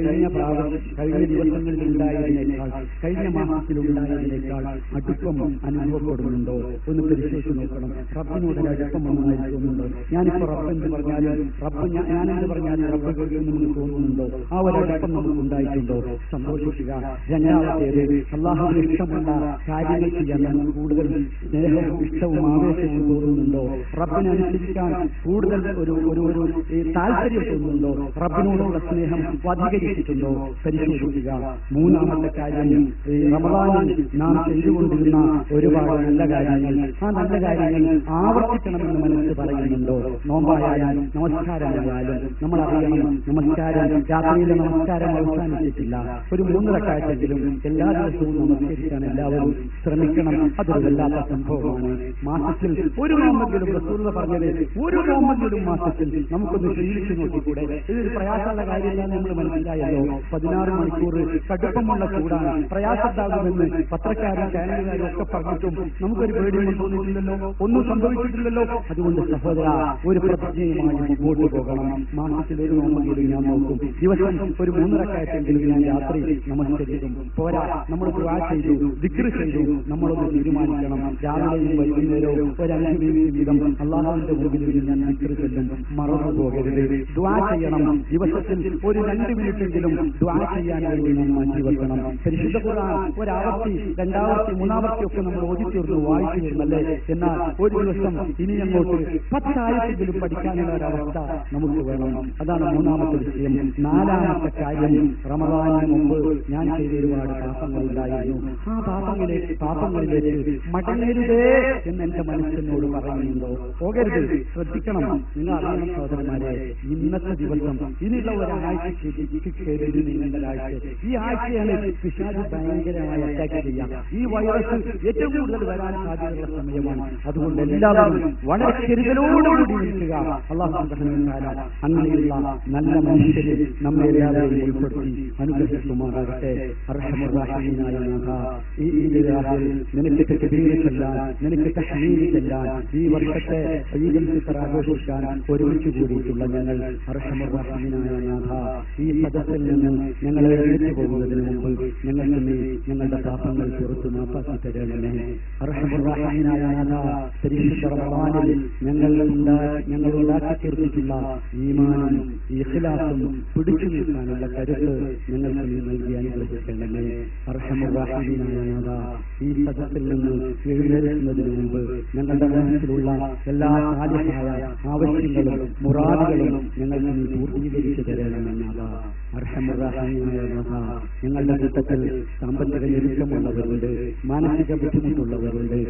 B: കഴിഞ്ഞ ദിവസങ്ങളിൽ ഉണ്ടായതിനേക്കാൾ, കഴിഞ്ഞ മാസത്തിലുണ്ടായതിനേക്കാൾ അടുപ്പം അനുഭവപ്പെടുന്നുണ്ടോ ഒന്ന് പരിശോധിച്ച് നോക്കണം. റബ്ബിനോട് അടുപ്പം ഒന്നായി തോന്നുന്നുണ്ടോ? ഞാനിപ്പോ റബ്ബ് എന്ന് പറഞ്ഞാലും ഞാനെന്ന് പറഞ്ഞാലും റബ്ബ് കേൾക്കുമെന്ന് തോന്നുന്നുണ്ടോ? ആ ഒരു അടുപ്പം നമുക്ക് ഉണ്ടായിട്ടുണ്ടോ? സന്തോഷിക്കുക. രണ്ടാമത്തേത്, അല്ലാഹുവിന് ഇഷ്ടമുള്ള കാര്യങ്ങൾ ചെയ്യാൻ നമുക്ക് കൂടുതൽ സ്നേഹവും ഇഷ്ടവും ആവേശവും തോന്നുന്നുണ്ടോ? റബ്ബിനെ അനുസരിക്കാൻ കൂടുതൽ ഒരു താല്പര്യം തോന്നുന്നുണ്ടോ? റബ്ബിനോടുള്ള സ്നേഹം അധികരിച്ചിട്ടുണ്ടോ? പരിശോധിക്കുക. മൂന്നാമത്തെ കാര്യം, റമദാനിൽ നാം ചെയ്തുകൊണ്ടിരുന്ന ഒരുപാട് നല്ല കാര്യങ്ങൾ, ആ നല്ല കാര്യങ്ങൾ ആവർത്തിക്കണമെന്ന് മനസ്സ് പറയുന്നുണ്ടോ? നോമ്പായാലും നമസ്കാരമായാലും നമ്മൾ അറിയണം, നമസ്കാരം രാത്രിയിലെ നമസ്കാരം അവസാനിച്ചിട്ടില്ല. ഒരു 3 റക്അത്തെങ്കിലും എല്ലാ ദിവസവും നമസ്കരിക്കാൻ എല്ലാവരും ശ്രമിക്കണം. അതൊരു വല്ലാത്ത സംഭവമാണ്. മാസത്തിൽ ഒരു നോമ്പെങ്കിലും, റസൂലുള്ളാഹി പറഞ്ഞത്, ഒരു നോമ്പെങ്കിലും മാസത്തിൽ നമുക്കൊന്ന് ശീലിച്ചു നോക്കിക്കൂടെ? ഇതൊരു പ്രയാസമുള്ള കാര്യമില്ല, നമ്മൾ മനസ്സിലായല്ലോ. 16 മണിക്കൂർ കടുപ്പമുള്ള ചൂടാണ്, പ്രയാസത്താകുമെന്ന് പത്രക്കാരും ചാനലുകാരും ഒക്കെ പറഞ്ഞിട്ടും നമുക്കൊരു പേടിയൊന്നും തോന്നിയിട്ടില്ലല്ലോ, ഒന്നും സംഭവിച്ചിട്ടില്ലല്ലോ. അതുകൊണ്ട് സഹോദര, ഒരു പ്രതിജ്ഞയുമായി മുമ്പോട്ട് പോകണം. മാസത്തിൽ ഒരു നോമ്പെങ്കിലും ഞാൻ നോക്കും. ദിവസം ഒരു 3 റക്അത്തെങ്കിലും ഞാൻ രാത്രി നമസ്കരിക്കും. പോരാ, നമ്മൾ ദുആ ചെയ്തു, ദിക്ർ ചെയ്തു, നമ്മളൊന്ന് തീരുമാനിക്കണം. രാവിലെയും വൈകുന്നേരവും ഒരു 5 മിനിറ്റ് വീതം അല്ലാഹുവിന്റെ മുമ്പിൽ ഞാൻ ദിക്ർ ചൊല്ലും. മറന്നു പോകരുത്. ദുആ ചെയ്യണം. ദിവസത്തിൽ ഒരു 2 മിനിറ്റെങ്കിലും ദുആ ചെയ്യാൻ വേണ്ടി നാം മാറ്റിവെക്കണം. പരിശുദ്ധ ഖുർആൻ ഒരാവർത്തി, 2ആവർത്തി, 3ആവർത്തി ഒക്കെ നമ്മൾ ഓതിത്തീർന്നു, വായിച്ചു തീർന്നല്ലേ? എന്നാൽ ഒരു ദിവസം ഇനി അങ്ങോട്ട് 10 ആയത്തെങ്കിലും പഠിക്കാനുള്ള ഒരവസ്ഥ നമുക്ക് വേണം. അതാണ് 3ാമത്തെ വിഷയം. 4ാമത്തെ കാര്യം, റമദാനിന് മുമ്പ് ഞാൻ ചെയ്ത ഒരുപാട് പാപങ്ങളുണ്ടായിരുന്നു. ആ പാപങ്ങളിലേക്ക് മടങ്ങരുതേ എന്ന് എന്റെ മനസ്സിനോട് പറയുന്നുണ്ടോ? പോകരുത്. ശ്രദ്ധിക്കണം. നിങ്ങൾ അറിയണം സഹോദരന്മാരെ, ഇന്നത്തെ ദിവസം ഇനിയുള്ള ഒരാഴ്ച നിങ്ങളുടെ ആഴ്ച, ഈ ആഴ്ചയാണ് പിശാച് ഭയങ്കരമായി അറ്റാക്ക് ചെയ്യാം. ഈ വൈറസ് ഏറ്റവും കൂടുതൽ വരാൻ സാധ്യതയുള്ള സമയമാണ്. അതുകൊണ്ട് എല്ലാവരും വളരെ കരുതലോടുകൂടി നിൽക്കുക. അല്ലാഹു സുബ്ഹാനഹു വ തആല അങ്ങനെയുള്ള നല്ല മനുഷ്യരിൽ നമ്മെ എല്ലാവരെയും ഉൾപ്പെടുത്തി അനുഗ്രഹിക്കുമാറാകട്ടെ. അർഹമർ റഹീമായ നാഥ, ഈ ഈദ്ഗാഹിൽ നിനക്ക് തക്ബീർ ചൊല്ലാൻ, നിനക്ക് തഹ്മീദ് ചൊല്ലാൻ, ഈ വർഷത്തെ ഈദുൽ ഫിത്ർ ആഘോഷിക്കാൻ ഒരുമിച്ച് കൂടിയിട്ടുള്ള ഞങ്ങൾ, അർഹമർ റഹീമായ നാഥ, ഈ സദസ്സിൽ നിന്ന് ഞങ്ങളെ എഴുന്നേറ്റ് പോകുന്നതിന് മുമ്പ് ഞങ്ങൾക്ക് നീ ഞങ്ങളുടെ പാപങ്ങൾ പുറത്തു മാപ്പാക്കി തരണമേ. അർഹമർ റഹീമായ നാഥ, പരിശുദ്ധ റമദാനിൽ ഞങ്ങൾ ഉണ്ടാക്കി തീർത്തിട്ടുള്ള ഈമാനും ഇഖ്ലാസും പിടിച്ചു നിൽക്കാനുള്ള കരുത്ത് ഞങ്ങൾക്ക് നീ നൽകി അനുഗ്രഹിക്കണമേ. അർഹമർ റഹീമായ നാഥ, ഈ സദസ്സിൽ നിന്ന് എഴുന്നേൽക്കുന്നതിന് മുമ്പ് ഞങ്ങളുടെ മനസ്സിലുള്ള എല്ലാ സാലിഹായ ആവശ്യങ്ങളും മുറാദുകളും ഞങ്ങൾക്ക് നീ പൂർത്തീകരിച്ചു തരണമെന്നാഥ. അർഹമർ റഹീമായ നാഥ, ഞങ്ങളുടെ കൂട്ടത്തിൽ സാമ്പത്തിക ഞെരുക്കമുള്ളവരുണ്ട്, മാനസിക ബുദ്ധിമുട്ടുള്ളവരുണ്ട്,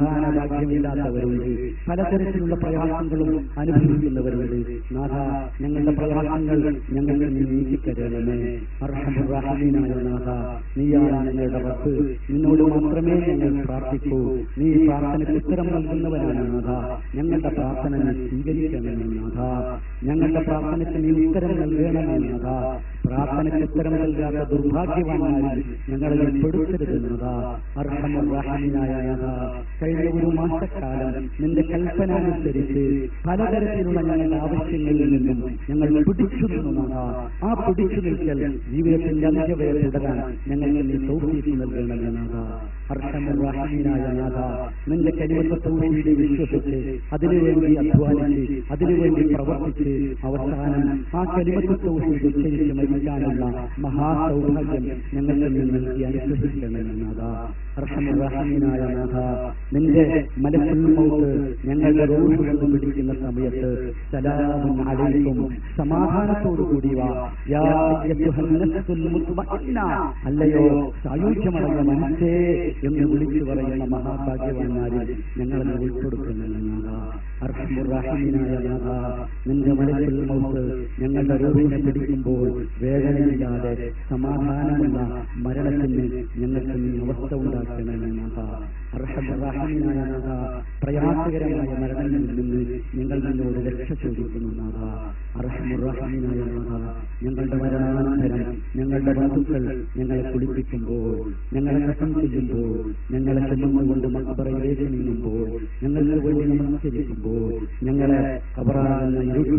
B: സമാധാന ഭാഗ്യമില്ലാത്തവരുണ്ട്, പലതരത്തിലുള്ള പ്രയാസങ്ങളും അനുഭവിക്കുന്നവരുണ്ട്. നാഥ, ഞങ്ങളുടെ പ്രയാസങ്ങൾ ഞങ്ങൾക്ക് നീ നീക്കിത്തരണമേ. അർഹമുർ റഹീമായ നാഥ, നീയാണ് ഞങ്ങളുടെ റബ്ബ്. നിന്നോട് മാത്രമേ ഞങ്ങൾ പ്രാർത്ഥിക്കൂ. നീ പ്രാർത്ഥനയ്ക്ക് ഉത്തരം നൽകുന്നവനാണ് നാഥ. ഞങ്ങളുടെ പ്രാർത്ഥന നീ സ്വീകരിക്കണമേ നാഥ. ഞങ്ങളുടെ പ്രാർത്ഥനയ്ക്ക് നീ ഉത്തരം നൽകണമേ നാഥ. പ്രാർത്ഥനയ്ക്ക് ഉത്തരം നൽകാത്ത ദുർഭാഗ്യവാന്മാരിൽ ഞങ്ങളെ പെടുത്തരുത് നാഥ. അർഹമുർ റഹീമായ നാഥ, കഴിഞ്ഞ ഒരു മാസക്കാലം നിന്റെ കൽപ്പന അനുസരിച്ച് പലതരത്തിലുള്ള ഞങ്ങളുടെ ആവശ്യങ്ങളിൽ നിന്നും ഞങ്ങൾ പിടിച്ചു നിന്നു നാഥ. ആ പിടിച്ചു നിൽക്കൽ ജീവിതത്തിന്റെ അന്ത്യവരെ തുടരാൻ ഞങ്ങൾക്ക് നീ തൗഫീഖ് നൽകണമേ നാഥ. അർഹമുർ റഹീമായ നാഥ, നിന്റെ കലിമത്ത് തൗഹീദ് വിശ്വസിച്ച് അതിനുവേണ്ടി അധ്വാനിച്ച് അതിനുവേണ്ടി പ്രവർത്തിച്ച് അവസാനം ആ കലിമത്ത് തൗഹീദ് ഉച്ചരിച്ച് മരിക്കാനുള്ള മഹാസൗഭാഗ്യം ഞങ്ങൾക്ക് നീ നൽകി അനുഗ്രഹിക്കണമേ നാഥ. അർഹമുർ റഹീമായ നാഥ, നിന്റെ മലക്കുൽ മൗത്ത് ഞങ്ങളുടെ റൂഹ് കൊണ്ട് പിടിക്കുന്ന സമയത്ത് സലാമുൻ അലൈക്കും, സമാധാനത്തോടു കൂടി വാ യാ അയ്യത്തുഹൻ നഫ്സുൽ മുത്മഇന്ന, അല്ലയോ സായുജ്യമടങ്ങിയ മനസ്സേ എന്ന് വിളിച്ചു പറയുന്ന മഹാഭാഗ്യവാന്മാരിൽ ഞങ്ങളെ ഉൾപ്പെടുത്തുന്നില്ല നാഥ. അർഹമുർ റഹീമായ നാഥ, നിന്റെ മലക്കുൽ മൗത്ത് ഞങ്ങളുടെ റൂഹിനെ പിടിക്കുമ്പോൾ വേദനയില്ലാതെ സമാധാനമുള്ള മരണത്തിന് ഞങ്ങൾക്ക് നീ അവസ്ഥ ഉണ്ടാക്കണമേ നാഥ. അർഹമുർ റഹീമായ നാഥ, പ്രയാസകരമായ മരണങ്ങളിൽ നിന്ന് ഞങ്ങൾ നിന്നോട് രക്ഷ ചോദിക്കുന്നു നാഥ. അർഹമുർ റഹീമായ നാഥ, ഞങ്ങളുടെ മരണാനന്തരം ഞങ്ങളുടെ ബന്ധുക്കൾ ഞങ്ങളെ കുളിപ്പിക്കുമ്പോൾ, ഞങ്ങളെ കസം ചെയ്യുമ്പോൾ, ഞങ്ങളെ ചുമന്നുകൊണ്ട് മക്ബറയിലേക്ക് നീങ്ങുമ്പോൾ, ഞങ്ങൾക്ക് വേണ്ടി നമസ്കരിക്കുമ്പോൾ, ഞങ്ങളെ കബറാകുന്ന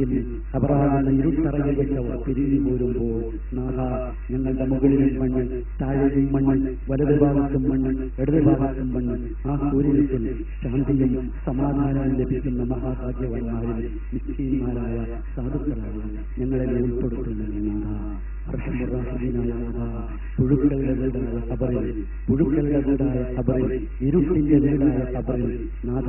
B: ഇരുട്ടറയിൽ വെച്ച് അവർ പിരിഞ്ഞു പോരുമ്പോൾ നാഥ, ഞങ്ങളുടെ മുകളിൽ മണ്ണ്, താഴെയും മണ്ണ്, വലതു ഭാഗത്തും മണ്ണ്, ഇടതു ഭാഗത്തും മണ്ണ്, ആ സൂര്യത്തിൽ ശാന്തിയും സമാധാനവും ലഭിക്കുന്ന മഹാഭാഗ്യവാന്മാരിൽ മിസ്കീന്മാരായ സാധുക്കളായ ഞങ്ങളെ ഉൾപ്പെടുത്തുന്നില്ല നാഥ. അർഹമുർ റഹീമായ നാഥ, പുഴുക്കളുടെ വീടായ ഖബറിൽ, പുഴുക്കളുടെ വീടായ ഖബറിൽ, ഇരുട്ടിന്റെ വീടായ ഖബറിൽ നാഥ,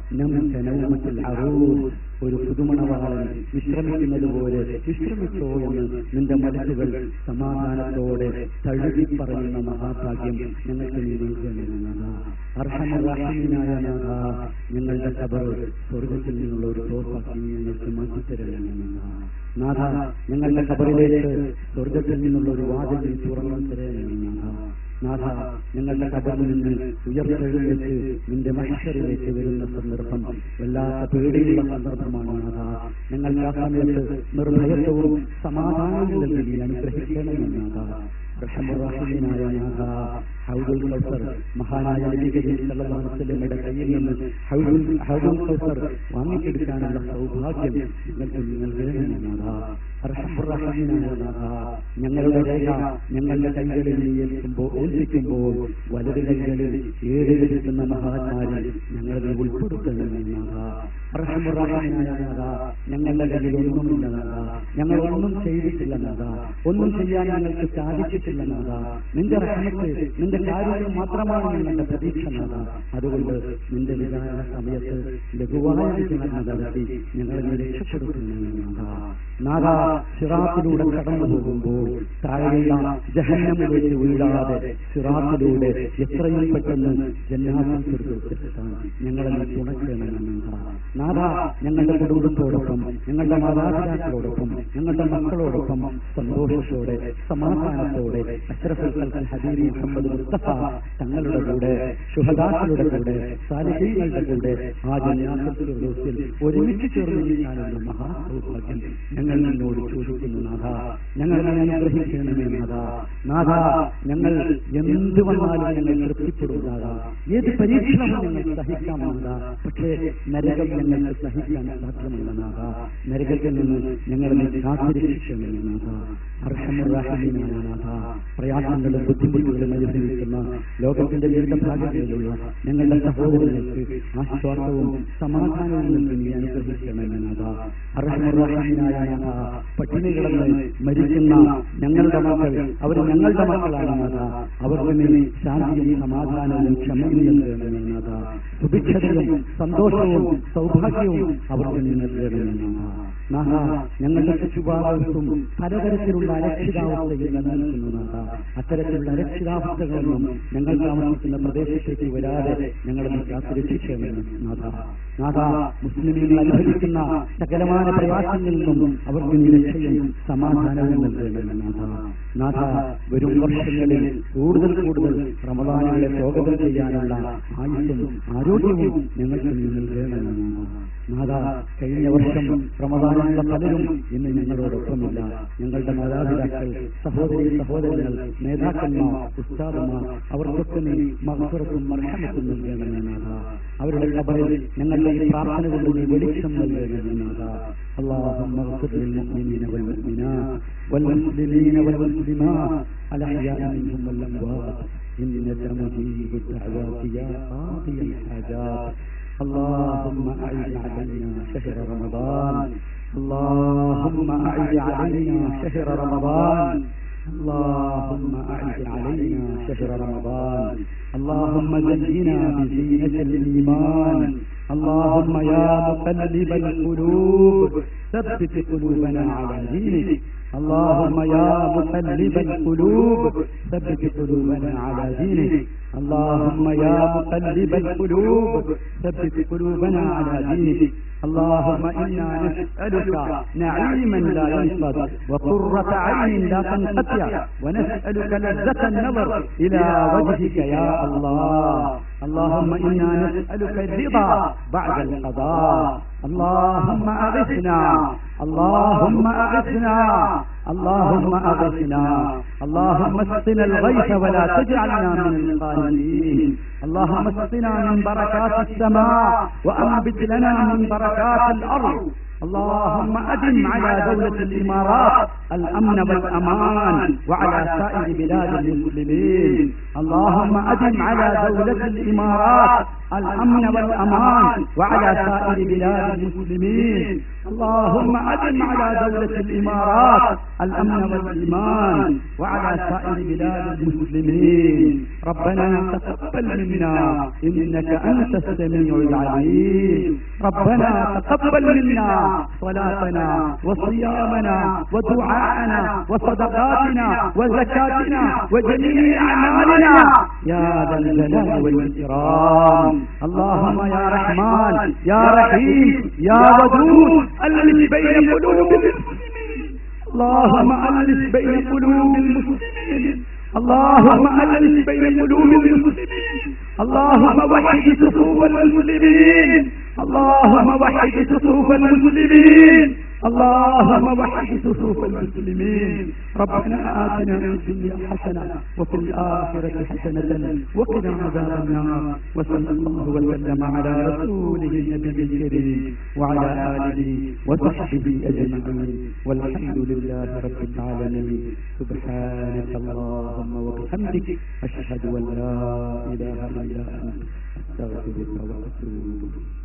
B: നൗമത്തുൽ അറൂസ്, ഒരു പുതുമണവാളൻ വിശ്രമിക്കുന്നത് പോലെ വിശ്രമിച്ചോ എന്ന് നിന്റെ മലക്കുകൾ സമാധാനത്തോടെ തഴുകി പറയുന്ന മഹാഭാഗ്യം ഞങ്ങൾക്ക് നീ നൽകണമേ നാഥ. അർഹമുർ റഹീമായ നാഥ, ഞങ്ങളുടെ ഖബർ സ്വർഗത്തിൽ നിന്നുള്ള ഒരു തോപ്പാക്കി ഞങ്ങൾക്ക് മാറ്റിത്തരണമേ നാഥ. ഞങ്ങളുടെ ഖബറിലേക്ക് സ്വർഗത്തിൽ നിന്നുള്ള ഒരു വാതിൽ നീ തുറന്നു തരണമേ നാഥ. നാഥ, ഞങ്ങളുടെ ഖബറിൽ നിന്ന് ഉയർത്തെഴുന്നേറ്റ് നിന്റെ മഹ്ശറിലേക്ക് വരുന്ന സന്ദർഭം വല്ലാത്ത പേടിയുള്ള സന്ദർഭമാണ് നാഥ. ഞങ്ങൾക്ക് ആ സമയത്ത് നിർഭയത്വവും സമാധാനവും നൽകി അനുഗ്രഹിക്കണമേ നാഥ. അർഹമുർ റഹീമായ നാഥ, ഹൗദുൽ കൗസർ, മഹാനായ നബി കരീം സല്ലല്ലാഹു അലൈഹി വസല്ലമയുടെ കയ്യിൽ നിന്ന് ഹൗദുൽ കൗസർ വാങ്ങിക്കെടുക്കാനുള്ള സൗഭാഗ്യം ഞങ്ങൾക്ക് നൽകണമേ നാഥ. അർഹമുർ റഹീമായ നാഥ, ഞങ്ങളുടെ രേഖ ഞങ്ങളുടെ കൈകളിൽ നീ ഏൽപ്പിക്കുമ്പോൾ വലത് കൈകളിൽ ഏഴെടുക്കുന്ന മഹാന്മാരിൽ ഞങ്ങളെ ഉൾപ്പെടുത്തണമേ നാഥ. അർഹമുർ റഹീമായ നാഥ, ഞങ്ങളുടെ കയ്യിൽ ഒന്നുമില്ല നാഥ, ഞങ്ങൾ ഒന്നും ചെയ്തിട്ടില്ല നാഥ, ഒന്നും ചെയ്യാൻ ഞങ്ങൾക്ക് സാധിച്ചിട്ടില്ല നാഥ. നിന്റെ റഹ്മത്ത്, നിന്റെ കാര്യം മാത്രമാണ് ഞങ്ങളുടെ പ്രതീക്ഷ നാഥ. അതുകൊണ്ട് നിന്റെ വിചാരണ സമയത്ത് ലഘുവായ വിചാരണ നടത്തി ഞങ്ങളെ രക്ഷപ്പെടുത്തുന്നേ നാഥ. നാഥ, സിറാത്തിലൂടെ കടന്നു പോകുമ്പോൾ താഴെയുള്ള ജഹന്നമിലേക്ക് വീഴാതെ സിറാത്തിലൂടെ എത്രയും പെട്ടെന്ന് ജന്നാത്തുൽ ഫിർദൗസിലെത്താൻ ഞങ്ങളെ തുണയ്ക്കണമേ നാഥ. ഞങ്ങളുടെ കുടുംബത്തോടൊപ്പം, ഞങ്ങളുടെ മാതാപിതാക്കളോടൊപ്പം, ഞങ്ങളുടെ മക്കളോടൊപ്പം സന്തോഷത്തോടെ സമാധാനത്തോടെ അഷ്റഫുൽ ഖൽഖ് ഹബീബ് മുഹമ്മദ് മുസ്തഫ തങ്ങളുടെ കൂടെ, ശുഹദാക്കളുടെ കൂടെ, സാലിഹീങ്ങളുടെ കൂടെ ആ ജന്നാത്തുൽ ഫിർദൗസിൽ ഒരുമിച്ച് ചേർന്നിരിക്കാനുള്ള മഹാസൗഭാഗ്യം ഞങ്ങൾ നിന്നോട് ചോദിക്കുന്നു നാഥ. ഞങ്ങളെ അനുഗ്രഹിക്കണമേ നാഥ. നാഥ, ഞങ്ങൾ എന്ത് വന്നാലും ഞങ്ങൾ തൃപ്തിപ്പെടുന്നതാകാം, ഏത് പരീക്ഷണവും ഞങ്ങൾ സഹിക്കാം നാഥ. പക്ഷേ നരകം ഞങ്ങൾക്ക് സഹിക്കാൻ സാധ്യമല്ല നാഥ. നരകത്തിൽ നിന്ന് ഞങ്ങളെ കാത്തിരക്ഷിക്കണമേ നാഥ. അർഹമുർ റഹീമായ നാഥ, പ്രയാസങ്ങളും ബുദ്ധിമുട്ടുകളും അനുഭവിക്കുന്ന ലോകത്തിന്റെ വിവിധ ഭാഗങ്ങളിലുള്ള ഞങ്ങളുടെ സഹോദരങ്ങൾക്ക് ആശ്വാസവും സമാധാനവും നൽകി നീ അനുഗ്രഹിക്കണമേ നാഥ. അർഹമുർ റഹീമായ നാഥ, പട്ടിണി കിടന്ന് മരിക്കുന്ന ഞങ്ങളുടെ മക്കൾ, അവർ ഞങ്ങളുടെ മക്കളാണ് നാഥ. അവർക്ക് നീ ശാന്തിയും സമാധാനവും ക്ഷമയും നൽകണമേ നാഥ. സുഭിക്ഷതയും സന്തോഷവും സൗഭാഗ്യവും അവർക്ക് നീ നൽകണമേ നാഥ. നാഥ, ഞങ്ങളുടെ ചുറ്റുപാടും പലതരത്തിലുള്ള അരക്ഷിതാവസ്ഥയിൽ നിലനിൽക്കുന്നു അത്തരത്തിലുള്ള അരക്ഷിതാവസ്ഥകളൊന്നും ഞങ്ങൾ താമസിക്കുന്ന പ്രദേശത്തേക്ക് വരാതെ ഞങ്ങളെ കാത്തുരക്ഷിക്കണമെന്ന് നാഥ, മുസ്ലിമീങ്ങൾ അനുഭവിക്കുന്ന സകലമായ പ്രയാസങ്ങളിൽ നിന്നും അവർക്ക് നിരക്ഷയും സമാധാനവും നൽകണമെന്ന് നാഥ, വരും വർഷങ്ങളിൽ കൂടുതൽ റമദാനുകളെ സ്വാഗതം ചെയ്യാനുള്ള ആയുസ്സും ആരോഗ്യവും ഞങ്ങൾക്ക് നൽകണമെന്ന് നാഥ. കഴിഞ്ഞ വർഷം റമദാനുള്ള പലരും ഇന്ന് ഞങ്ങളോടൊപ്പമില്ല. ഞങ്ങളുടെ മാതാപിതാക്കൾ, സഹോദരങ്ങൾ, നേതാക്കന്മാർ, ഉസ്താദുമാർ, അവർക്കൊക്കെ നീ മഗ്ഫിറത്തും മർഹമത്തും നൽകണമെന്ന് നാഥ. അവരുടെ ഖബറിൽ ഞങ്ങളുടെ ഈ പ്രാർത്ഥന കൊണ്ട് നീ വെളിച്ചം നൽകണമെന്ന് നാഥ. اللهم اغفر للمؤمنين والمؤمنات والمسلمين والمسلمات الأحياء منهم والأموات إنك مجيب الدعوات يا قاضي الحاجات. اللهم أعد علينا شهر رمضان، اللهم أعد علينا شهر رمضان، اللهم أعد علينا شهر رمضان. اللهم زينا بزينة الإيمان. اللهم يا مقلب القلوب ثبت قلوبنا على دينك. اللهم يا مقلب القلوب ثبت قلوبنا على دينك. اللهم يا مقلب القلوب ثبت قلوبنا على دينك. اللهم إنا نسألك نعيما لا ينفد وقرة عين لا تنقطع، ونسألك لذة النظر إلى وجهك يا الله. اللهم إنا نسألك الرضا بعد القضاء. اللهم أغثنا، اللهم أغثنا، اللهم أغثنا. اللهم اسقنا الغيث ولا تجعلنا من القانطين. اللهم اسقنا من بركات السماء وأنبت لنا من بركات الأرض. اللهم أدم على دولة الإمارات الأمن والأمان وعلى سائر بلاد المسلمين. اللهم أدم على دولة الإمارات الأمن والأمان وعلى سائر بلاد المسلمين. اللهم أدم على دولة الإمارات الأمن والإيمان وعلى سائر بلاد المسلمين. ربنا تقبل منا إنك أنت السميع العليم. ربنا تقبل منا صلاتنا وصيامنا ودعاءنا وصدقاتنا وزكاتنا وجميع أعمالنا يا ذا الجلال والإكرام. اللهم يا رحمن يا رحيم يا ودود ألف بين قلوب المسلمين. اللهم ألف بين قلوب المسلمين. اللهم ألف بين قلوب المسلمين. اللهم وحد صفوف المسلمين. اللهم وحد صفوف المسلمين. اللهم وحد صفوف المسلمين. ربنا آتنا في الدنيا حسنة وفي الآخرة حسنة وقنا عذاب النار. وصلى الله وسلم على رسوله النبي الكريم وعلى آله وصحبه أجمعين والحمد لله رب العالمين. سبحانك اللهم وبحمدك أشهد أن لا إله إلا أنت أستغفرك وأتوب إليك.